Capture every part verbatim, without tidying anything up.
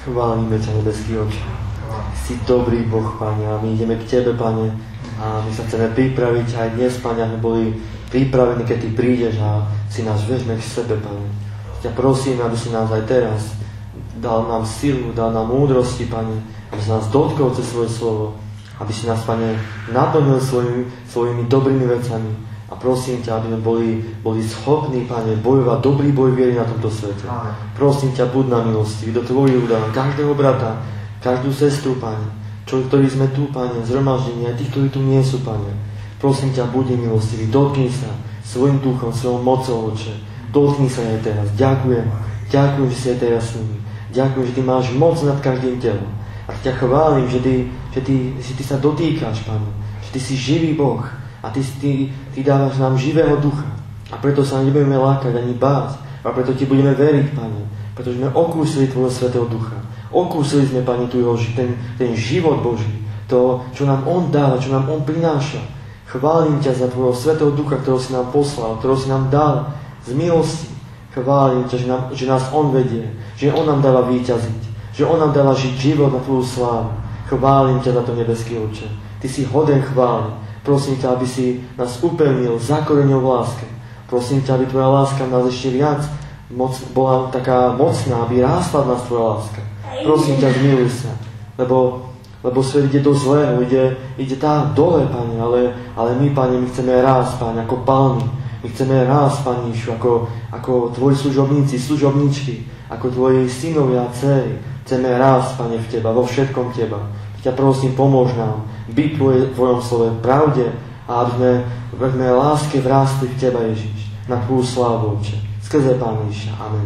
Chválime ťa, nebeský Otče. Si dobrý Boh, Pane, a my ideme k Tebe, Pane, a my sa chceme pripraviť aj dnes, Pane, aby boli pripravení, keď Ty prídeš a si nás vezme k sebe, Pane. Ťa prosím, aby si nás aj teraz dal nám silu, dal nám múdrosti, Pane, aby si nás dotkol cez svoje slovo, aby si nás, Pane, naplnil svojimi, svojimi dobrými vecami. A prosím ťa, aby sme boli, boli schopní, Pane, bojovať dobrý boj viery na tomto svete. Amen. Prosím ťa, buď na milosti, do Tvojich ľudí, každého brata, každú sestru, Pane, čo, ktorí sme tu, Pane, zhromaždení, aj tých, ktorí tu nie sú, Pane. Prosím ťa, buď milostivý, dotkni sa svojim duchom, svojou mocou, Otče. Dotkni sa aj teraz. Ďakujem, ďakujem, že si aj teraz s nimi. Ďakujem, že Ty máš moc nad každým telom. A ťa chválim, že Ty, že ty, že ty sa dotýkaš, Pane, že Ty si živý Boh. A ty, ty, ty dávaš nám živého ducha. A preto sa nebudeme lákať ani báť. A preto Ti budeme veriť, Pane. Pretože sme okúsili Tvojho svätého ducha. Okúsili sme, Pane, tvojho, ten, ten život Boží. To, čo nám On dáva, čo nám On prináša. Chválim ťa za Tvojho svätého ducha, ktorého si nám poslal, ktorého si nám dal z milosti. Chválim ťa, že, nám, že nás On vedie. Že On nám dáva víťaziť. Že On nám dáva žiť život na Tvoju slávu. Chválim ťa za to, nebeský Otče. Ty si hoden chvály. Prosím ťa, aby si nás upevnil, zakoreňil v láske. Prosím ťa, aby Tvoja láska nás ešte viac moc, bola taká mocná, aby rástla v nás Tvoja láska. Prosím ťa, zmiluj sa, lebo, lebo svet ide do zlého, ide, ide tá dole, Pane, ale, ale my, Pane, my chceme rásť, Pane, ako palmy. My chceme rásť, Pane Ježišu, ako, ako Tvoji služobníci, služobničky, ako Tvoji synovia a dcery. Chceme rásť, Pane, v Teba, vo všetkom Teba. Ťa prosím, pomôž nám byť v Tvojom slove pravde a aby sme, aby sme láske vrástli v Teba, Ježiš, na Tvoju slávu, Otče. Skrze Pána Ježiša. Amen.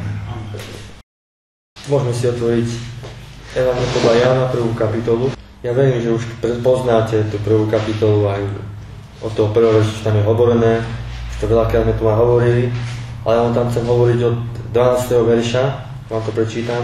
Môžeme si otvoriť Evangelium podľa Jána, prvú kapitolu. Ja verím, že už poznáte tú prvú kapitolu aj od toho prvého verša, čo tam je hovorené. Už to veľakrát sme tu aj hovorili, ale ja vám tam chcem hovoriť od dvanásteho verša, vám to prečítam,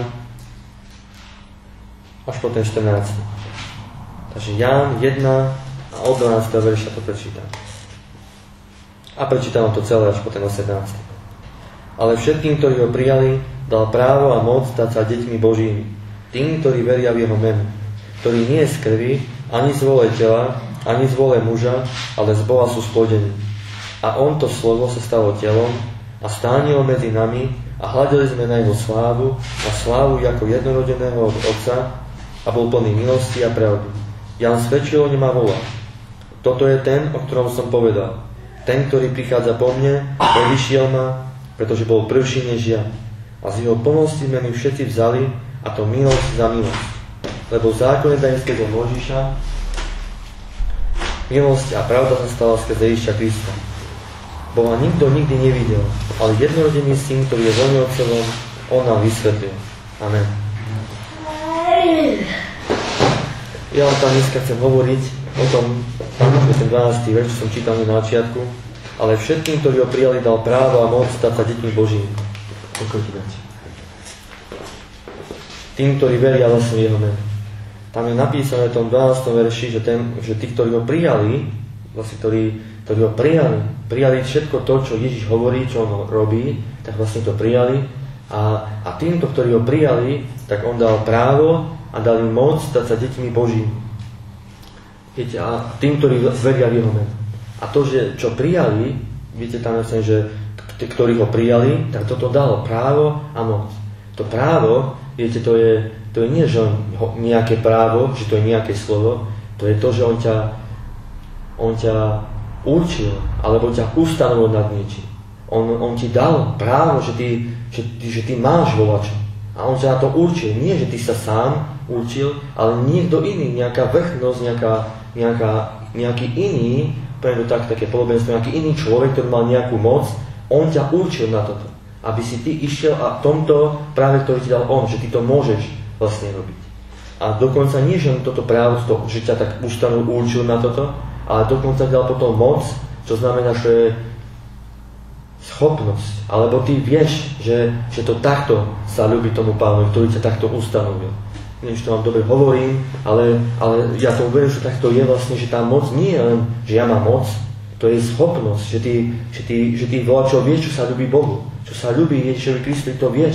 až po ten štrnásty. Takže Ján jeden a od dvanásteho verša to prečítam. A prečítam to celé až po ten osemnásty. Ale všetkým, ktorí ho prijali, dal právo a moc stať sa deťmi Božími. Tým, ktorí veria v jeho meno. Ktorí nie z krvi, ani z vôle tela, ani z vôle muža, ale z Boha sú splodení. A on to slovo sa stalo telom a stánilo medzi nami a hľadeli sme na jeho slávu, na slávu ako jednorodeného od Otca, a bol plný milosti a pravdy. Ján svedčil o ňom a volal. Toto je ten, o ktorom som povedal. Ten, ktorý prichádza po mne, prevyšiel ma, pretože bol prvší než ja. A z jeho pomoci sme my všetci vzali, a to milosť za milosť. Lebo v zákone daňského Mojžiša milosť a pravda sa stala skrze Ježiša Krista. Boha nikto nikdy nevidel, ale jednorodený syn, ktorý je voľný otcom, on nám vysvetlil. Amen. Ja vám tam dneska chcem hovoriť o tom, že ten dvanásty verš, čo som čítal na začiatku, ale všetkým, ktorí ho prijali, dal právo a moc stať sa deťmi Božími. Tým, ktorí veria vlastne jeho meno. Tam je napísané v tom dvanástom verši, že, ten, že tí, ktorí ho prijali, vlastne ktorí, ktorí ho prijali, prijali všetko to, čo Ježiš hovorí, čo on robí, tak vlastne to prijali. A, a týmto, ktorí ho prijali, tak on dal právo a dal im moc stať sa deťmi Božími. Viete, a tým, ktorí veria v jeho meno. A to, že čo prijali, viete tam myslím, že tí, ktorí ho prijali, tak toto dalo právo a moc. To právo, viete, to je, to je nie, že on, nejaké právo, že to je nejaké slovo, to je to, že on ťa, on ťa určil, alebo ťa ustanovil nad niečím. On, on ti dal právo, že ty, že, že ty máš volačo. A on sa na to určil. Nie, že ty sa sám určil, ale niekto iný, nejaká vrchnosť, nejaká, nejaká, nejaký iný, poviem to tak, také podobenstvo, nejaký iný človek, ktorý mal nejakú moc, on ťa určil na toto. Aby si ty išiel a tomto práve, ktorý ti dal on, že ty to môžeš vlastne robiť. A dokonca nie, že on toto právo, to, že ťa tak ustanovil, určil na toto, ale dokonca dal potom moc, čo znamená, že je schopnosť, alebo ty vieš, že, že to takto sa ľúbi tomu Pánovi, ktorý ťa takto ustanovil. Neviem, že to vám dobre hovorím, ale, ale ja to uverím, že takto je vlastne, že tá moc nie je len, že ja mám moc, to je schopnosť, že ty, že ty, že ty voľa čo vieš, čo sa ľúbi Bohu, čo sa ľúbi Ježišovi Kristovi, to vieš.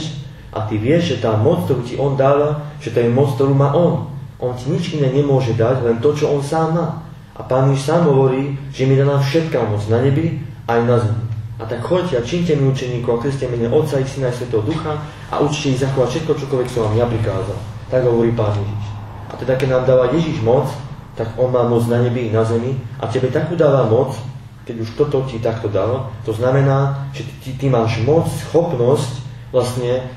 A ty vieš, že tá moc, ktorú ti on dáva, že to je moc, ktorú má on. On ti nič iné nemôže dať, len to, čo on sám má. A Pán Ježiš sám hovorí, že mi dá nám všetká moc na nebi aj na zemi. A tak choďte a čínte mi učeníkov a krste mene Otca i Syna i Svätého Ducha a učte ich zachovať všetko, čokoľvek som vám ja prikázal. Tak hovorí Pán Ježiš. A teda, keď nám dáva Ježiš moc, tak on má moc na nebi i na zemi a tebe takú dáva moc, keď už toto ti takto dalo, to znamená, že ty, ty máš moc, schopnosť vlastne e,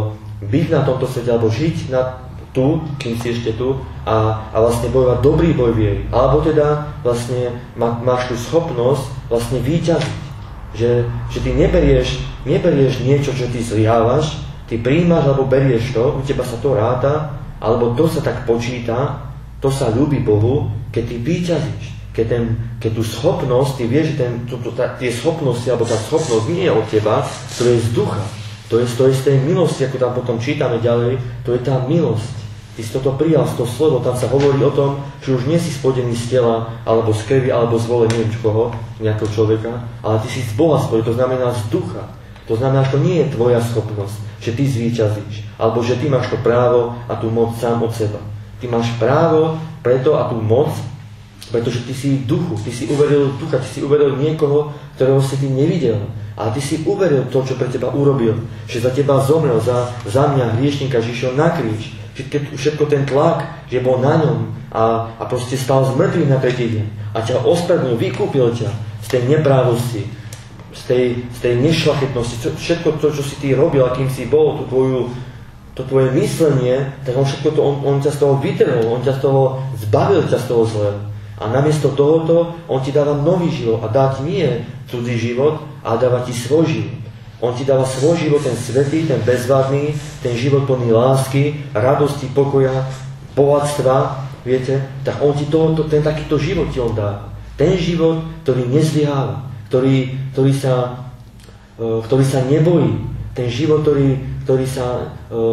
byť na tomto svete, alebo žiť na, tu, kým si ešte tu, a, a vlastne bojovať dobrý boj viery. Alebo teda vlastne má, máš tú schopnosť vlastne víťaziť. Že, že ty neberieš, neberieš niečo, čo ty zliávaš, ty prijímaš alebo berieš to, u teba sa to ráta, alebo to sa tak počíta, to sa ľúbi Bohu, keď ty víťazíš. Keď, ten, keď tú schopnosť, ty vieš, že ten, tú, tú, tá, tie schopnosti, alebo tá schopnosť nie je od teba, to je z ducha. To je, to je z tej milosti, ako tam potom čítame ďalej, to je tá milosť. Ty si toto prijal z toho slovo, tam sa hovorí o tom, že už nie si spodený z tela, alebo z krvi, alebo z vôle, neviem koho, nejakého človeka, ale ty si z Boha spodený, to znamená z ducha. To znamená, že to nie je tvoja schopnosť, že ty zvíťazíš, alebo že ty máš to právo a tú moc sám od seba. Ty máš právo preto a tú moc, pretože ty si v duchu, ty si uveril ducha, ty si uveril niekoho, ktorého si ty nevidel. Ale ty si uveril to, čo pre teba urobil. Že za teba zomrel, za, za mňa, hriešníka, že išiel na kríž. Že všetko ten tlak, že bol na ňom a, a proste stal z mŕtvych na tretí deň. A ťa ospravedlnil, vykúpil ťa z tej neprávosti, z tej, z tej nešľachetnosti. Všetko to, čo si ty robil, akým si bol, tú tvoju, to tvoje myslenie, tak on všetko to, on, on ťa z toho vytrhol, on ťa z toho zbavil ťa z toho zlého. A namiesto tohoto, on ti dáva nový život a dá ti nie cudzí život, ale dáva ti svoj život. On ti dáva svoj život, ten svätý, ten bezvadný, ten život plný lásky, radosti, pokoja, bohatstva, viete, tak on ti tohoto, ten takýto život ti on dáva. Ten život, ktorý nezlyháva, ktorý, ktorý, sa, ktorý sa nebojí, ten život, ktorý, ktorý sa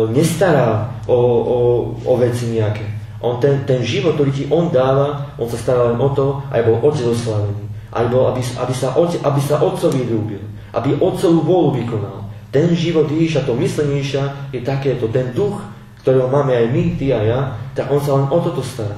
nestará o, o, o veci nejaké. On ten, ten život, ktorý ti on dáva, on sa stará len o to, aby bol otec oslavený. Alebo aby, aby, sa, aby sa otcovi ľúbil. Aby otcovú vôľu vykonal. Ten život Ježiša, to myslenejšia, je takéto. Ten duch, ktorého máme aj my, ty a ja, tak on sa len o toto stará.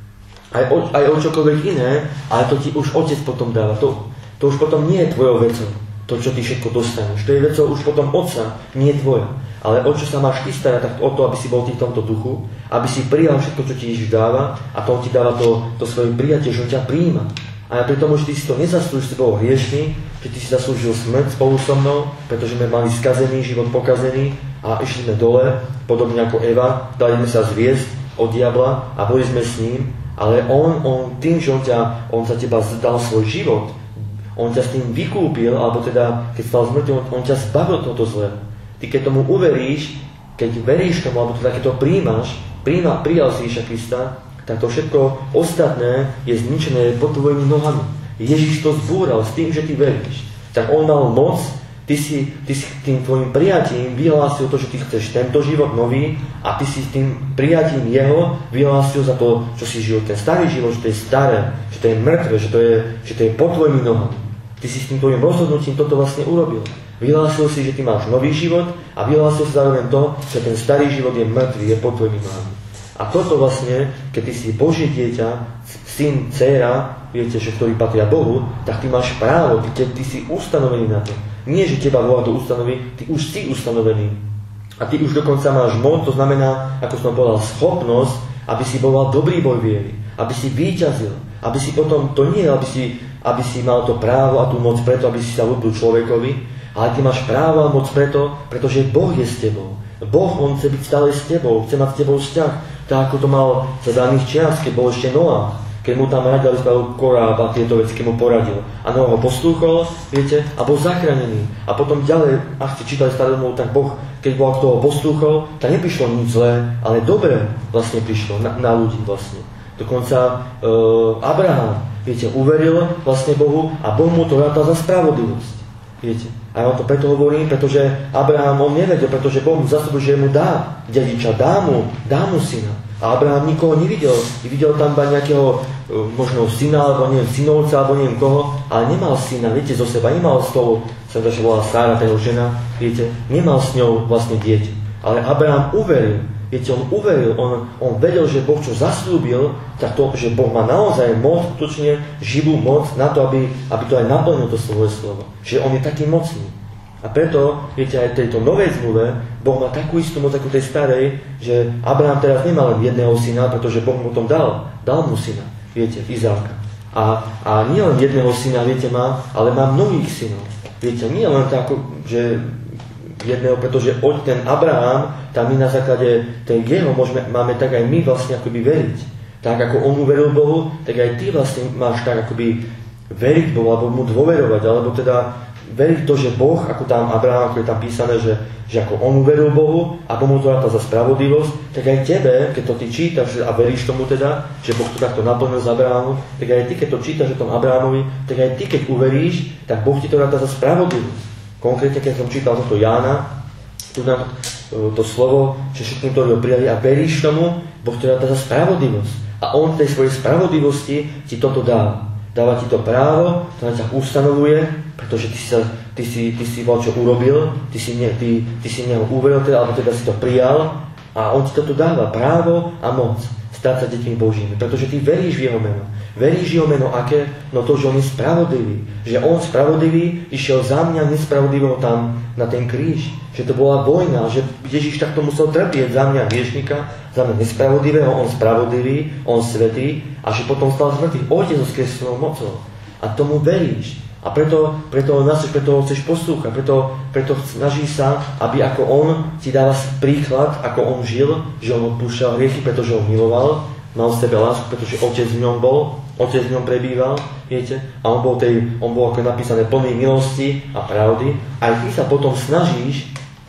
Aj o, aj o čokoľvek iné, ale to ti už otec potom dáva. To, to už potom nie je tvojou vecou. To, čo ty všetko dostaneš. To je vecou už potom otca, nie tvoja. Ale o čo sa máš ty starať, tak o to, aby si bol ty v tomto duchu, aby si prijal všetko, čo ti Ježiš dáva, a to on ti dáva to, to svoje prijatie, že on ťa prijíma. A pri tomu, že ty si to nezaslúžiš, si bol hriešný, že ty si zaslúžil smrť spolu so mnou, pretože sme mali skazený, život pokazený a išli sme dole, podobne ako Eva, dali sme sa zviesť od diabla a boli sme s ním, ale on, on tým, že on, ťa, on za teba dal svoj život, on ťa s tým vykúpil, alebo teda, keď stal zmrtvý, on, on ťa zbavil tohoto zlého. Ty keď tomu uveríš, keď veríš tomu, alebo teda keď to príjmaš, príjma, prijal si Ježiša Krista, tak to všetko ostatné je zničené pod tvojimi nohami. Ježiš to zbúral s tým, že ty veríš. Tak on mal moc, ty si, ty si tým tvojim prijatím vyhlásil to, že ty chceš tento život nový a ty si tým prijatím jeho vyhlásil za to, čo si žil ten starý život, že to je staré, že to je mŕtve, že to je, že to je pod tvojimi nohami. Ty si s tým tvojim rozhodnutím toto vlastne urobil. Vyhlásil si, že ty máš nový život a vyhlásil si zároveň to, že ten starý život je mŕtvý, je pod tvojimi nohami. A toto vlastne, keď ty si Božie dieťa, syn, dcéra, viete, že ktorý patria Bohu, tak ty máš právo, ty, ty si ustanovený na to. Nie, že teba Boha to ustanoví, ty už si ustanovený. A ty už dokonca máš moc, to znamená, ako som povedal, schopnosť, aby si bojoval dobrý boj viery, aby si víťazil, aby si potom, to nie, aby si, aby si mal to právo a tú moc preto, aby si sa ľúbil človekovi, ale ty máš právo a moc preto, pretože Boh je s tebou. Boh, on chce byť stále s tebou, chce mať s tebou vzťah. Tak ako to mal za daných čias, keď bol ešte Noá, keď mu tam radil, spravil koráb a tieto veci, keď mu poradil. A Noá ho poslúchol, viete, a bol zachránený. A potom ďalej, ak ste čítali starú zmluvu, tak Boh, keď bol toho poslúchol, tak neprišlo nič zlé, ale dobre vlastne prišlo na, na ľudí vlastne. Dokonca e, Abraham, viete, uveril vlastne Bohu a Boh mu to rátal za spravodlivosť. Viete. A ja vám to preto hovorím, pretože Abraham on nevedel, pretože Boh mu zaslúbil, že mu dá dediča, dá mu, dá mu syna. A Abraham nikoho nevidel. Videl tam iba nejakého možno syna, alebo neviem, synovca, alebo neviem koho, ale nemal syna, viete, zo seba, nemal s tou, sa to volá Sára, tá jeho žena, viete, nemal s ňou vlastne dieťa. Ale Abraham uveril. Viete, on uveril, on, on vedel, že Boh čo zasľúbil, tak to, že Boh má naozaj moc, skutočne živú moc na to, aby, aby to aj naplnil to svoje slovo. Že on je taký mocný. A preto, viete, aj v tejto novej zmluve, Boh má takú istú moc ako tej starej, že Abraham teraz nemá len jedného syna, pretože Boh mu tom dal. Dal mu syna, viete, Izáka. A, a nie len jedného syna, viete, má, ale má mnohých synov. Viete, nie len tak, že jedného, pretože od ten Abraham, tam my na základe tej jeho môžeme, máme tak aj my vlastne akoby veriť. Tak ako on uveril Bohu, tak aj ty vlastne máš tak akoby veriť Bohu, alebo mu dôverovať, alebo teda veriť to, že Boh, ako tam Abraham, ako je tam písané, že, že ako on uveril Bohu a Boh mu to ráta za spravodlivosť, tak aj tebe, keď to ty čítaš a veríš tomu teda, že Boh to takto naplnil z Abrahamu, tak aj ty, keď to čítaš o tom Abrahamovi, tak aj ty, keď uveríš, tak Boh ti to ráta za spravodlivosť. Konkrétne, keď som čítal toto Jána, tu nám to slovo, že všetkým, ktorí ho prijali a veríš tomu, Boh to ráta za spravodlivosť. A on tej svojej spravodlivosti ti toto dáva. Dáva ti to právo, to na ťa ustanovuje, pretože ty si, ty si, ty si bol, čo urobil, ty si, ne, ty, ty si neho uveril, teda, alebo teda si to prijal a on ti toto dáva, právo a moc stať sa deťmi Božími, pretože ty veríš v jeho meno. Veríš jeho meno aké? No to, že on je spravodlivý. Že on spravodlivý išiel za mňa nespravodlivého tam na ten kríž. Že to bola vojna, že Ježiš takto musel trpieť za mňa hriešnika, za mňa nespravodlivého, on spravodlivý, on svätý a že potom stal z mŕtvych Otec so skreslenou mocou. A tomu veríš. A preto, preto, nás, preto ho chceš poslúchať, preto, preto snaží sa, aby ako on ti dáva príklad, ako on žil, že on odpúšťal hriechy, pretože ho miloval, mal v sebe lásku, pretože Otec v ňom bol, Otec v ňom prebýval, viete, a on bol, tej, on bol ako napísané plný milosti a pravdy. Aj ty sa potom snažíš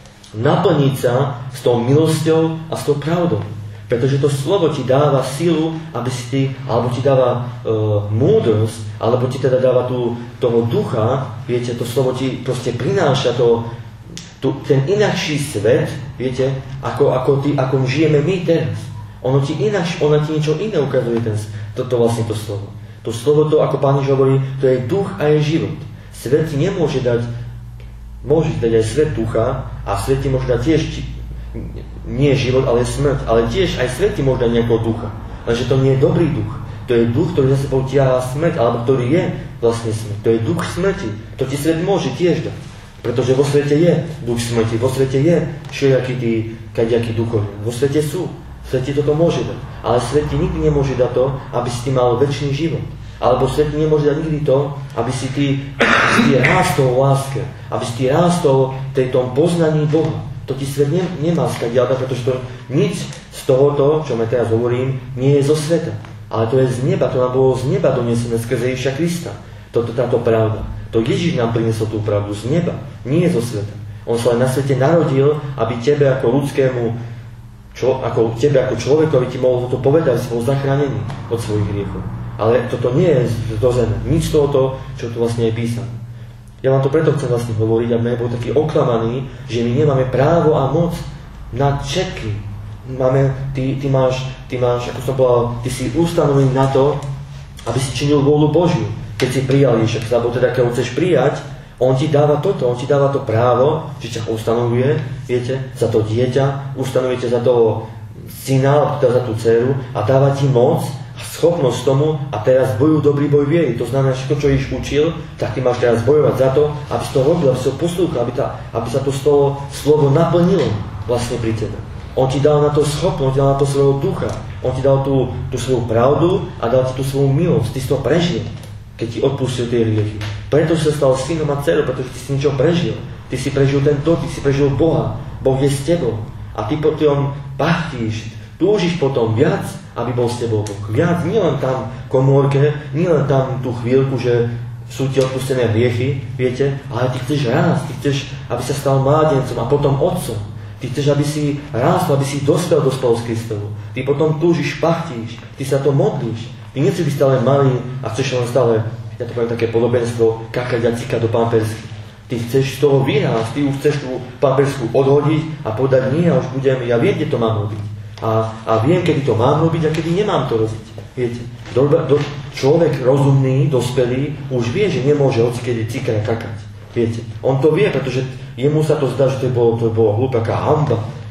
naplniť sa s tou milosťou a s tou pravdou. Pretože to slovo ti dáva silu, aby si ty, alebo ti dáva uh, múdrosť, alebo ti teda dáva tú, toho ducha, viete, to slovo ti proste prináša to, tu, ten inakší svet, viete, ako, ako, ty, ako žijeme my teraz. Ono ti ináč, ono ti niečo iné ukazuje, ten, to, to vlastne to slovo. To slovo, to, ako Pán Ježiš hovorí, to je duch a je život. Svet ti nemôže dať, môže dať aj svet ducha a svet ti môže dať tiež nie život, ale smrť. Ale tiež aj svet ti môže dať nejakého ducha. Lenže to nie je dobrý duch. To je duch, ktorý za sebou ťahá smrť, alebo ktorý je vlastne smrť. To je duch smrti. To ti svet môže tiež dať. Pretože vo svete je duch smrti, vo svete je všelijakí tí kadejakí duchovia. Vo svete sú. Svet ti toto môže dať. Ale svet ti nikdy nemôže dať to, aby si ty mal večný život. Alebo svet ti nemôže dať nikdy to, aby si ty, aby si ty rástol v láske. Aby si ty rástol v tejto poznaní Boha. To ti svet ne, nemá skadiaľka, pretože to nič z tohoto, čo ja teraz hovorím, nie je zo sveta. Ale to je z neba, to nám bolo z neba donesené skrze Ježiša Krista. Toto, táto pravda. To Ježiš nám priniesol tú pravdu z neba, nie zo sveta. On sa len na svete narodil, aby tebe ako ľudskému Čo, ako tebe ako človekovi ti mohol to povedať, si bol zachránený od svojich hriechov. Ale toto nie je do zeme. Nič z toho, čo tu vlastne je písané. Ja vám to preto chcem vlastne hovoriť, aby sme boli takí oklamaní, že my nemáme právo a moc nad všetkým. Máme, ty, ty, máš, ty máš, ako som povedal, ty si ustanovený na to, aby si činil vôľu Božiu. Keď si prijal Ježiša, alebo teda keď ho chceš prijať, on ti dáva toto, on ti dáva to právo, že ťa ustanovuje, viete, za to dieťa, ustanovujete za toho syna, alebo teda za tú dceru a dáva ti moc a schopnosť tomu a teraz bojujú dobrý boj viery. To znamená, že to, čo Ježiš učil, tak ty máš teraz bojovať za to, aby si to robil, aby si to poslúchal, aby, tá, aby sa to slovo, slovo naplnilo vlastne pri tebe. On ti dal na to schopnosť, on ti dal na to svojho ducha, on ti dal tú, tú svoju pravdu a dal ti tú svoju milosť, ty si to prežil, keď ti odpustil tie hriechy. Preto si sa stal synom a dcerou, pretože ty si niečo prežil. Ty si prežil ten dot, ty si prežil Boha. Boh je s tebou. A ty potom pachtíš, túžiš potom viac, aby bol s tebou Boh. Viac, nielen tam v komórke, nielen tam tú chvíľku, že sú ti odpustené hriechy, viete, ale ty chceš rásť, ty chceš, aby sa stal mládencom a potom otcom. Ty chceš, aby si rástol, aby si dospel do spolu s Kristom. Ty potom túžiš, pachtíš, ty sa to modlíš. Ty nechceš byť stále malý a chceš len stále, ja to poviem také podobenstvo, kakať a cikať do pampersky. Ty chceš z toho vyrásť, ty už chceš tú pampersku odhodiť a povedať, nie, ja už budem, ja viem, kde to mám robiť. A, a viem, kedy to mám robiť a kedy nemám to robiť. Viete, do, do, človek rozumný, dospelý, už vie, že nemôže hocikedy cikať a kakať. Viete, on to vie, pretože jemu sa to zdá, že to bolo, to bolo hlúpaká hamba.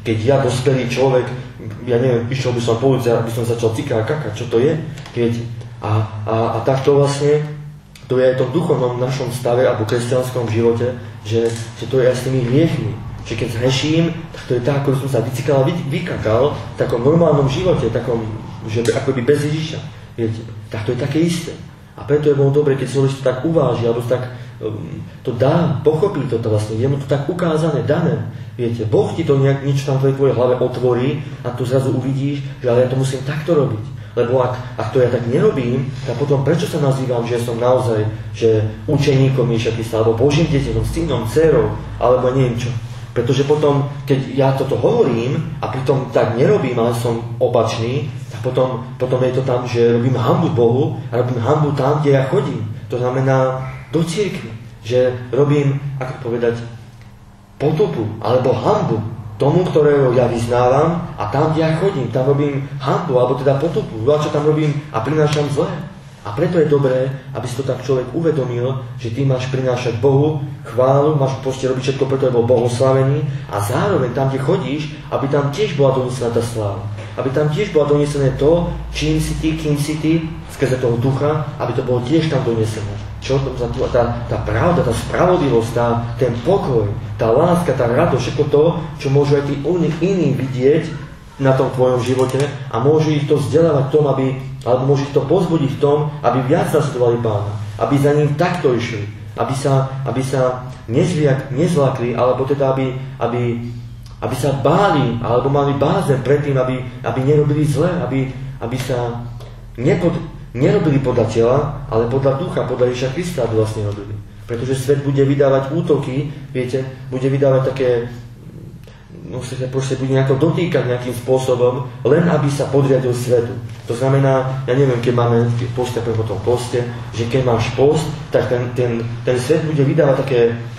keď ja dospelý človek, ja neviem, išiel by som po ulici, aby som začal cikať a kakať, čo to je, viete. A, a, a takto vlastne, to je aj v tom duchovnom našom stave alebo kresťanskom živote, že, že to je aj s tými hriechmi. Že keď zhreším, tak to je tak, ako som sa vycikal a vy, vykakal v takom normálnom živote, takom, že akoby bez Ježiša, viete. Tak to je také isté. A preto je bolo dobre, keď si to tak uváži, alebo tak um, to dá, pochopí toto vlastne, je mu to tak ukázané, dané. Viete, Boh ti to nejak, niečo tam v tvojej hlave otvorí a tu zrazu uvidíš, že ale ja to musím takto robiť. Lebo ak, ak to ja tak nerobím, tak potom prečo sa nazývam, že som naozaj že učeníkom Ježiša Krista, alebo Božím dieťaťom, synom, dcérou, alebo neviem čo. Pretože potom, keď ja toto hovorím a pritom tak nerobím, ale som opačný, tak potom, potom je to tam, že robím hanbu Bohu a robím hanbu tam, kde ja chodím. To znamená do cirkvi. Že robím, ako povedať, potupu alebo hanbu tomu, ktorého ja vyznávam a tam, kde ja chodím, tam robím hanbu alebo teda potupu. A čo tam robím a prinášam zlé. A preto je dobré, aby si to tak človek uvedomil, že ty máš prinášať Bohu chválu, máš proste robiť všetko, preto je bol bohoslavený a zároveň tam, kde chodíš, aby tam tiež bola donesená tá sláva. Aby tam tiež bola donesené to, čím si ty, kým si ty, skrze toho ducha, aby to bolo tiež tam donesené. Čo to za tá, tá pravda, tá spravodlivosť, tá, ten pokoj, tá láska, tá radosť, všetko to, čo môžu aj tí iní vidieť na tom tvojom živote a môžu ich to vzdelávať v tom, aby, alebo môžu ich to pozbudiť v tom, aby viac nasledovali Pána, aby za ním takto išli, aby sa, aby sa nezliak, nezlakli, alebo teda aby, aby, aby sa báli, alebo mali bázeň pred tým, aby, aby nerobili zle, aby, aby sa nepod, nerobili podľa tela, ale podľa ducha, podľa Ježiša Krista, aby vlastne robili. Pretože svet bude vydávať útoky, viete, bude vydávať také, no sa proste bude nejako dotýkať nejakým spôsobom, len aby sa podriadil svetu. To znamená, ja neviem, keď máme poste po tom poste, že keď máš post, tak ten, ten, ten svet bude vydávať také,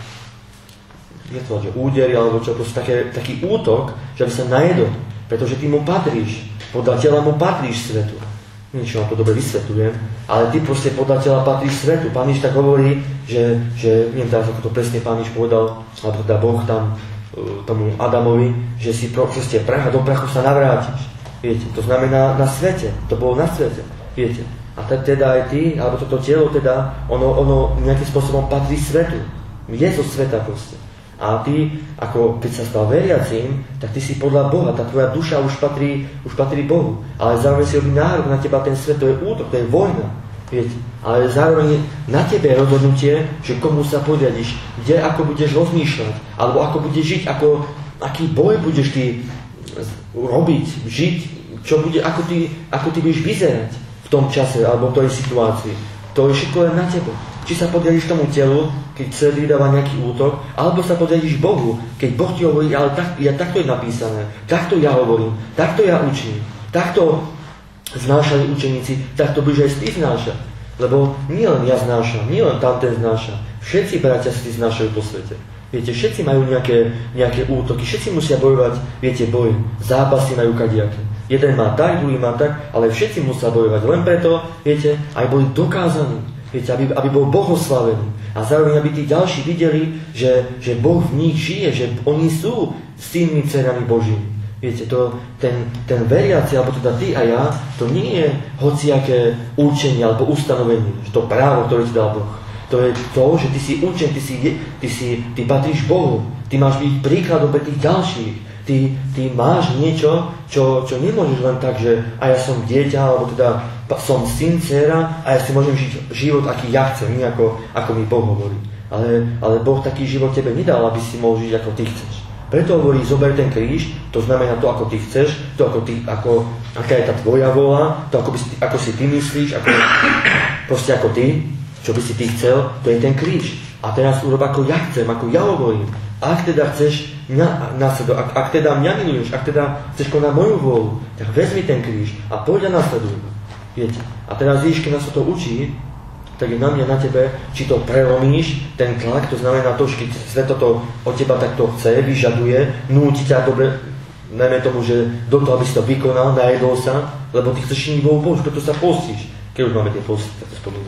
je to, že údery, alebo čo, proste také, taký útok, že aby sa najedol, pretože ty mu patríš, podľa tela mu patríš svetu. Niečo vám to dobre vysvetľujem, ale ty proste podľa tela patríš svetu. Pán Ježiš tak hovorí, že, že neviem teraz, ako to presne Pán Ježiš povedal, alebo teda Boh tam tomu Adamovi, že si proste prach a do prachu sa navrátiš. Viete, to znamená na svete. To bolo na svete. Viete. A teda aj ty, alebo toto telo teda, ono, ono nejakým spôsobom patrí svetu. Je zo sveta proste. A ty, ako keď sa stal veriacím, tak ty si podľa Boha, tá tvoja duša už patrí, už patrí Bohu. Ale zároveň si robí nárok na teba, ten svet, to je útok, to je vojna. Viete. Ale zároveň na tebe je rozhodnutie, že komu sa podriadiš, kde ako budeš rozmýšľať, alebo ako budeš žiť, ako, aký boj budeš ty robiť, žiť, čo bude, ako ty, ako ty budeš vyzerať v tom čase, alebo v tej situácii. To je všetko len na tebe. Či sa podriadiš tomu telu, keď svet vydáva nejaký útok, alebo sa podriadiš Bohu, keď Boh ti hovorí, ale tak, ja, takto je napísané, takto ja hovorím, takto ja učím, takto znášali učeníci, tak to budeš aj ty znášať. Lebo nie len ja znášam, nie len tamten znáša. Všetci bratia si znášajú po svete. Viete, všetci majú nejaké, nejaké útoky, všetci musia bojovať, viete, boj. Zápasy majú kadiaké. Jeden má tak, druhý má tak, ale všetci musia bojovať. Len preto, viete, aj boli dokázaní. Viete, aby, aby bol Boh oslavený. A zároveň, aby tí ďalší videli, že, že Boh v nich žije, že oni sú synmi, dcerami Božími. Viete, to, ten, ten veriaci, alebo teda ty a ja, to nie je hociaké učenie alebo ustanovenie, to právo, ktoré ti dal Boh. To je to, že ty si učen, ty, si, ty, si, ty patríš Bohu, ty máš byť príkladom pre tých ďalších. Ty, ty máš niečo, čo, čo nemôžeš len tak, že a ja som dieťa, alebo teda som syn, dcera a ja si môžem žiť život, aký ja chcem, nie ako, ako mi Boh hovorí. Ale, ale Boh taký život tebe nedal, aby si mohol žiť, ako ty chceš. Preto hovorí, zober ten kríž, to znamená to, ako ty chceš, to, ako ty, ako, aká je tá tvoja vôľa, to, ako, by si, ako si ty myslíš, ako, proste ako ty, čo by si ty chcel, to je ten kríž. A teraz urob, ako ja chcem, ako ja hovorím. Ak teda chceš mňa nasledovať, ak, ak teda mňa miluješ, ak teda chceš konať moju vôľu, tak vezmi ten kríž a poď a nasleduj. Viete? A teraz Ježiš, keď nás to učí, tak je na mňa, na tebe, či to prelomíš, ten tlak, to znamená to, že keď svet toto od teba takto chce, vyžaduje, núti ťa dobre, najmä tomu, že do toho, aby si to vykonal, najedol sa, lebo ty chceš iný Bohu Bohu, preto sa postíš. Keď už máme tie posty, tak to spomínam.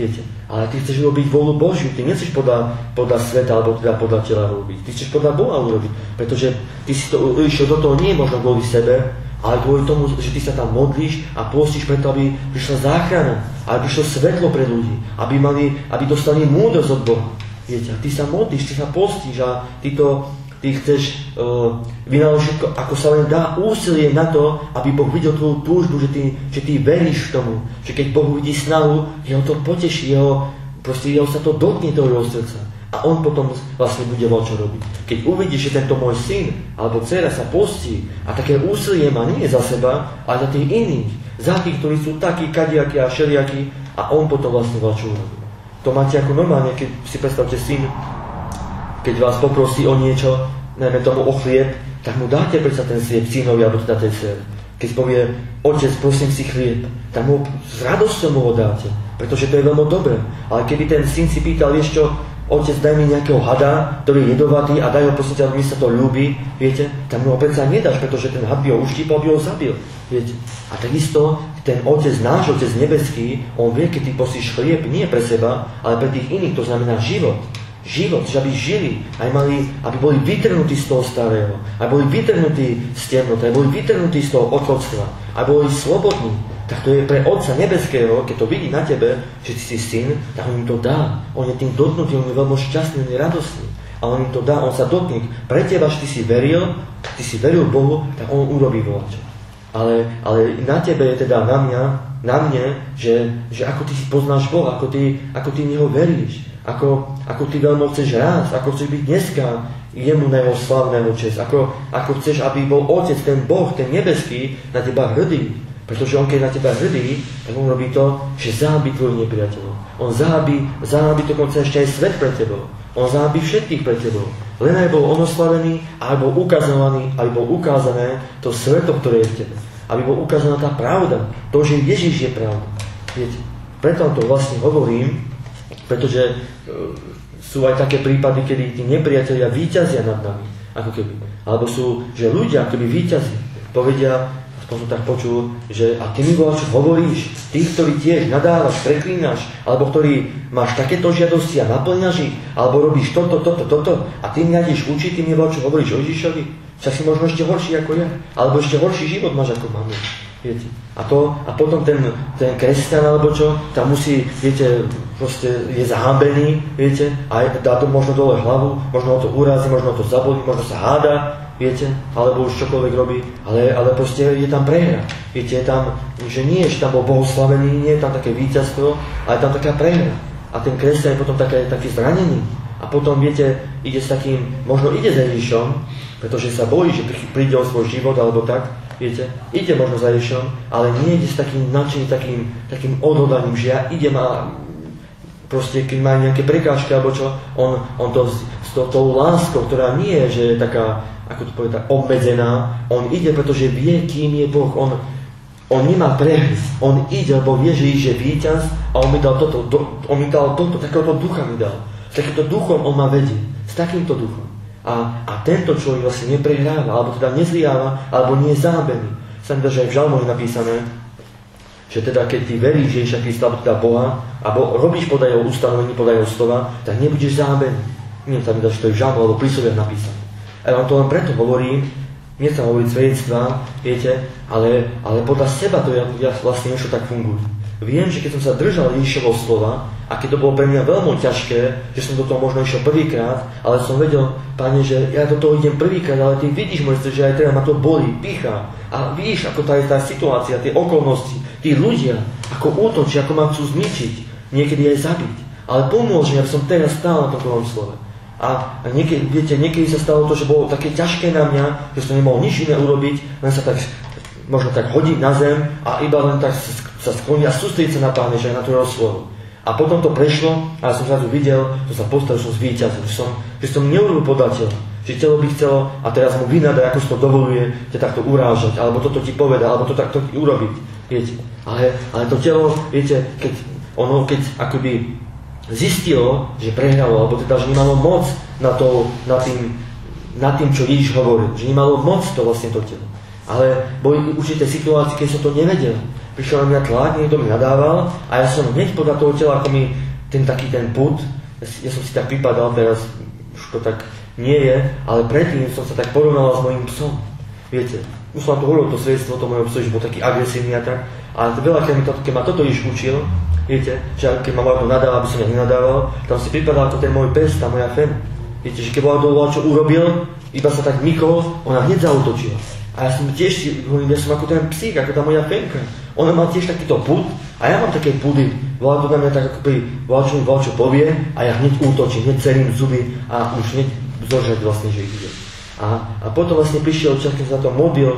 Viete? Ale ty chceš urobiť vôľu Božiu, ty nechceš podľa, podľa sveta alebo teda podľa tela robiť. Ty chceš podľa Boha urobiť, pretože ty si to išiel do toho nie možno kvôli sebe, ale kvôli tomu, že ty sa tam modlíš a postíš preto, aby prišla záchrana, aby prišlo svetlo pre ľudí, aby, mali, aby dostali múdrosť od Boha. Viete, a ty sa modlíš, ty sa postíš a ty, to, ty chceš uh, vynaložiť všetko, ako sa len dá, úsilie na to, aby Boh videl tvoju túžbu, že ty, že ty veríš tomu, že keď Boh vidí snahu, jeho to poteší, jeho, proste jeho sa to dotkne toho jeho srdca. A on potom vlastne bude voľ čo robiť. Keď uvidíš, že tento môj syn alebo dcera sa postí a také úsilie má nie za seba, ale za tých iných, za tých, ktorí sú takí, kadiakí a šeliakí, a on potom vlastne voľ čo robí. To máte ako normálne, keď si predstavte syn, keď vás poprosí o niečo, najmä tomu o chlieb, tak mu dáte predsa ten chlieb synovi alebo teda tej dcere. Keď povie, otec, prosím si chlieb, tak mu s radosťou mu ho dáte, pretože to je veľmi dobré. Ale keby ten syn si pýtal, vieš čo, otec, daj mi nejakého hada, ktorý je jedovatý a daj ho, prosím ťa, mi sa to ľúbi, viete, tak mu ho predsa nedáš, pretože ten had by ho uštípal, by ho zabil, viete. A takisto ten otec, náš otec nebeský, on vie, keď ty posíš chlieb nie pre seba, ale pre tých iných, to znamená život. Život, že aby žili, aj mali, aby boli vytrhnutí z toho starého, aby boli vytrhnutí z temnoty, aby boli vytrhnutí z toho odchodstva, aby boli slobodní. Tak to je pre Otca nebeského, keď to vidí na tebe, že ty si syn, tak on im to dá. On je tým dotknutý, on je veľmi šťastný, on je radostný. A on im to dá, on sa dotkne. Pre teba, že ty si veril, ty si veril Bohu, tak on urobí voľačo. Ale, ale na tebe je teda na mňa, na mne, že, že ako ty si poznáš Boha, ako ty, ako ty v Neho veríš, ako, ako ty veľmi chceš rásť, ako chceš byť dneska jemu na jeho slavného čest, ako, ako chceš, aby bol Otec, ten Boh, ten nebeský, na teba hrdý. Pretože on, keď na teba hrdý, tak on robí to, že zahábi tvojich nepriateľov. On zahábi, zahábi dokonca ešte aj svet pre tebou. On zahábi všetkých pre tebou. Len aj bol on oslavený, aj bol ukazovaný, aj bol ukázané to svetlo, ktoré je v tebe. Aby bol ukázaná tá pravda. To, že Ježiš je pravda. Viete, preto to vlastne hovorím, pretože e, sú aj také prípady, kedy tí nepriatelia víťazia nad nami. Ako keby. Alebo sú, že ľudia, ktorí víťazia, povedia, som tak počul, že a ty mi čo hovoríš, ty, ktorý tiež nadávaš, preklínaš, alebo ktorý máš takéto žiadosti a naplňaš ich, alebo robíš toto, toto, toto, a ty mňa ideš učiť, ty mi čo hovoríš o Ježišovi, však si možno ešte horší ako ja, alebo ešte horší život máš ako máme. Viete? A, to, a potom ten, ten kresťan, alebo čo, tam musí, viete, proste je zahambený, viete, a dá to možno dole hlavu, možno ho to urazí, možno ho to zabolí, možno sa háda, viete, alebo už čokoľvek robí, ale, ale proste je tam prehra. Viete, je tam, že nie, že tam bol bohoslavený, nie je tam také víťazstvo, ale je tam taká prehra. A ten kresťan je potom také, taký zranený. A potom, viete, ide s takým, možno ide za Ježišom, pretože sa bojí, že príde o svoj život, alebo tak, viete, ide možno za Ježišom, ale nie ide s takým nadšením, takým, takým odhodaním, že ja idem a proste, keď má nejaké prekážky, alebo čo, on, on to s to, tou láskou, ktorá nie je, že je taká, ako to povedať, obmedzená, on ide, pretože vie, kým je Boh, on, on nemá prehrísť, on ide, lebo vie, že je víťaz a on mi dal toto, do, on mi dal toto, takéhoto ducha mi dal. S takýmto duchom on ma vedie, s takýmto duchom. A, a tento človek vlastne neprehráva, alebo teda nezliáva, alebo nie je zábený. Sa mi dá, že aj v žalmoch je napísané, že teda keď ty veríš Ježiša Krista, alebo teda Boha, alebo robíš podľa jeho ustanovení, podľa jeho slova, tak nebudeš zábený. Nie sa mi dá, že to je v žalmoch, alebo prísloviach napísané. A vám to len preto hovorím, nie sa hovoriť svedectvá, viete, ale, ale podľa seba to ja, ja vlastne niečo tak funguje. Viem, že keď som sa držal Ježišovho slova, a keď to bolo pre mňa veľmi ťažké, že som do toho možno išiel prvýkrát, ale som vedel, Pane, že ja do toho idem prvýkrát, ale ty vidíš, môj že aj teraz ma to bolí, pichá. A vidíš, ako tá je tá situácia, tie okolnosti, tí ľudia, ako útočia, ako ma chcú zničiť, niekedy aj zabiť. Ale pomôže, aby som teraz stál na tom tvojom slove. A niekedy, viete, niekedy sa stalo to, že bolo také ťažké na mňa, že som nemohol nič iné urobiť, len sa tak, možno tak hodiť na zem a iba len tak sa skloniť a sústrediť sa na Páne, že aj na to slovo. A potom to prešlo a ja som zrazu videl, že sa postavil, že som zvíťazil, že som, že som neurobil podľa tela. Že telo by chcelo a teraz mu vynadá, ako si to dovoluje, ťa takto urážať, alebo toto ti povedať, alebo to takto urobiť. Viete. Ale, ale to telo, viete, keď ono, keď akoby zistilo, že prehralo, alebo teda, že nemalo moc na, to, na, tým, na tým, čo Ježiš hovoril. Že nemalo moc to vlastne to telo. Ale boli určité situácie, keď som to nevedel. Prišiel na mňa tlak, niekto mi nadával a ja som hneď podľa toho tela, ako mi ten taký ten pud, ja som si tak vypadal, teraz už to tak nie je, ale predtým som sa tak porovnal s mojím psom. Viete, už som na to hovoril, to svedectvo, to môjho psa, že bol taký agresívny a tak. A veľa, keď, mi to, keď ma toto Ježiš učil, viete, že keď ma Boh nadával, aby som ja nenadával, tam si pripadal ako ten môj pes, tá moja fena. Viete, že keď Boh čo urobil, iba sa tak mykol, ona hneď zaútočila. A ja som tiež, ja som ako ten psík, ako tá moja fenka. Ona má tiež takýto pud a ja mám také pudy. Volá to na mňa tak, ako by volá čo mi volá čo povie a ja hneď útočím, hneď cerím zuby a už hneď zožať vlastne, že ide. A, a potom vlastne prišiel čas, keď sa to mobil,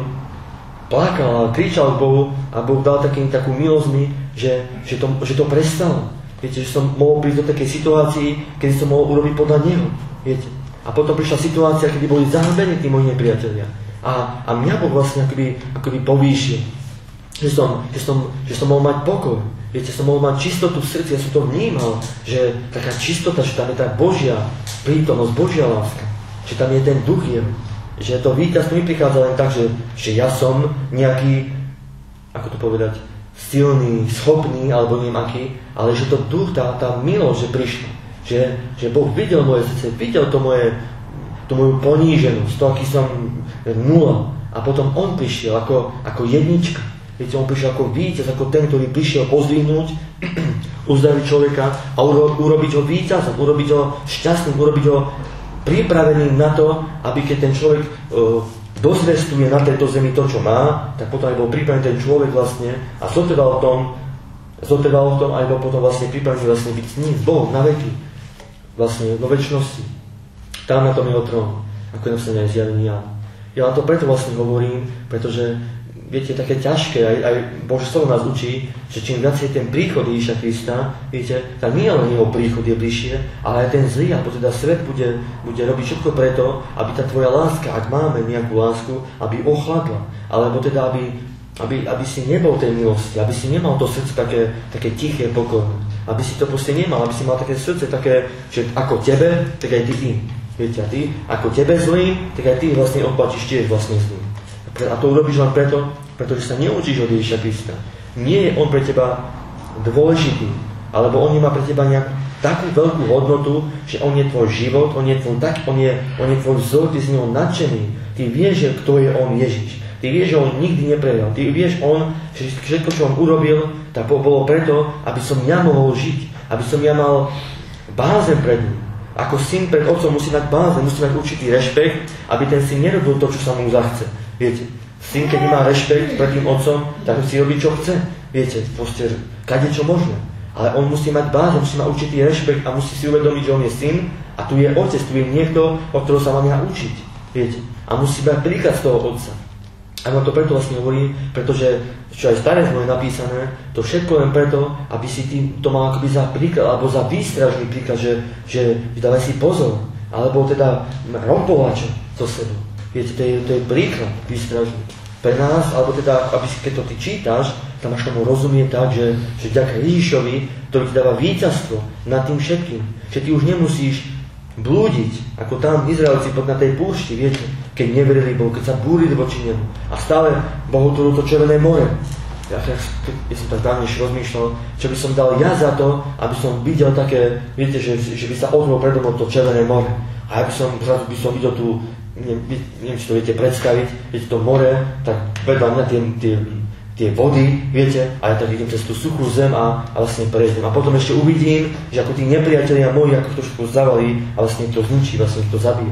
plakal a kričal k Bohu a Boh dal taký, takú milosť mi, že, že, to, že to prestalo. Viete, že som mohol prísť do takej situácii, kedy som mohol urobiť podľa Neho. Viete. A potom prišla situácia, kedy boli zahambení tí moji nepriatelia. A, a mňa Boh vlastne akoby, akoby povýšil. Že som, že, som, že som mohol mať pokoj. Viete, som mohol mať čistotu v srdci. Ja som to vnímal, že taká čistota, že tam je tá Božia prítomnosť, Božia láska. Že tam je ten duch je. Že to víťazstvo mi prichádza len tak, že, že ja som nejaký, ako to povedať, silný, schopný, alebo neviem aký, ale že to duch, tá, tá milosť, že prišla. Že, že Boh videl moje srdce, videl to moje, tú moju poníženosť, to, aký som nula. A potom on prišiel ako, ako jednička. Viete, on prišiel ako víťaz, ako ten, ktorý prišiel pozdvihnúť, uzdraviť človeka a uro, urobiť ho víťazom, urobiť ho šťastným, urobiť ho pripraveným na to, aby keď ten človek uh, dozvestuje na tejto zemi to, čo má, tak potom aj bol pripravený ten človek vlastne a zotrval v tom, zotrval v tom, aj bol potom vlastne pripravený vlastne byť s ním, s Bohom na veky. Vlastne do večnosti. Tam na tom jeho trón, ako je napísané aj zjavení Jána. Ja vám to preto vlastne hovorím, pretože viete, také ťažké, aj, aj Božie slovo nás učí, že čím viac je ten príchod Ježiša Krista, viete, tak nie len jeho príchod je bližšie, ale aj ten zlý, alebo teda svet bude, bude robiť všetko preto, aby tá tvoja láska, ak máme nejakú lásku, aby ochladla, alebo teda aby, aby, aby si nebol tej milosti, aby si nemal to srdce také, také tiché, pokojné, aby si to proste nemal, aby si mal také srdce také, že ako tebe, tak aj ty tým. Viete, a ty, ako tebe zlý, tak aj ty vlastne odplatíš tiež vlastne zlý. A to urobíš len preto, pretože sa neučíš od Ježiša Krista. Nie je on pre teba dôležitý, alebo on nemá pre teba nejakú takú veľkú hodnotu, že on je tvoj život, on je tvoj, tak, on je, on je tvoj vzor, ty z neho nadšený. Ty vieš, že kto je on Ježiš. Ty vieš, že on nikdy neprehral. Ty vieš, on, že všetko, čo on urobil, tak bolo preto, aby som ja mohol žiť. Aby som ja mal bázen pred ním. Ako syn pred otcom musí mať bázen, musí mať určitý rešpekt, aby ten syn nerobil to, čo sa mu zachce. Viete, syn, keď nemá rešpekt pred tým otcom, tak si robí, čo chce. Viete, proste, kade čo možné. Ale on musí mať bázen, musí mať určitý rešpekt a musí si uvedomiť, že on je syn a tu je otec, tu je niekto, od ktorého sa má naučiť. Viete, a musí mať príklad z toho otca. A vám to preto vlastne hovorím, pretože, čo aj staré zmluve napísané, to všetko len preto, aby si ty to mal akoby za príklad, alebo za výstražný príklad, že, že dávaj si pozor, alebo teda rompovača so sebou. Viete, to je, to je príklad výstražný. Pre nás, alebo teda, aby si, keď to ty čítaš, tam máš tomu rozumieť tak, že, že vďaka Ježišovi, ktorý ti dáva víťazstvo nad tým všetkým, že ty už nemusíš blúdiť, ako tam Izraelci pod na tej púšti, viete, keď neverili Bohu, keď sa búrili voči nemu. A stále Bohu to, to Červené more. Ja, ja, ja som tak dávnejšie rozmýšľal, čo by som dal ja za to, aby som videl také, viete, že, že by sa otvorilo predo mnou to Červené more. A ja by som, by som videl tú, neviem, neviem, či to viete predstaviť, viete, to more, tak vedľa mňa tie, tie, tie vody, viete, a ja tak vidím cez tú suchú zem a, a vlastne prejdem. A potom ešte uvidím, že ako tí nepriatelia moji, ako to všetko zavalí a vlastne to zničí, vlastne to zabije.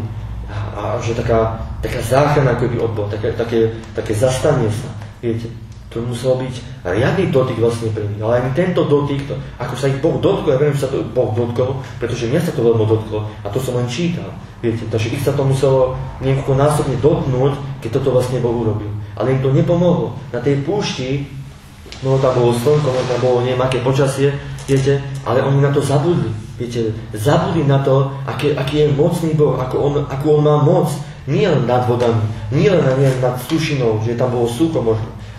A, a že taká, taká záchrana, ako by odbol, také, také, také zastanie sa, viete. To muselo byť riadny dotyk vlastne pre nich. Ale aj tento dotyk, to, ako sa ich Boh dotkol, ja viem, že sa to Boh dotkol, pretože mňa sa to veľmi dotklo a to som len čítal. Viete, takže ich sa to muselo niekoľko násobne dotknúť, keď toto vlastne Boh urobil. Ale im to nepomohlo. Na tej púšti, no tam bolo slnko, no tam bolo neviem aké počasie, viete, ale oni na to zabudli. Viete, zabudli na to, aký, aký je mocný Boh, ako on, ako on má moc. Nie len nad vodami, nie len nad sušinou, že tam bolo sucho možno,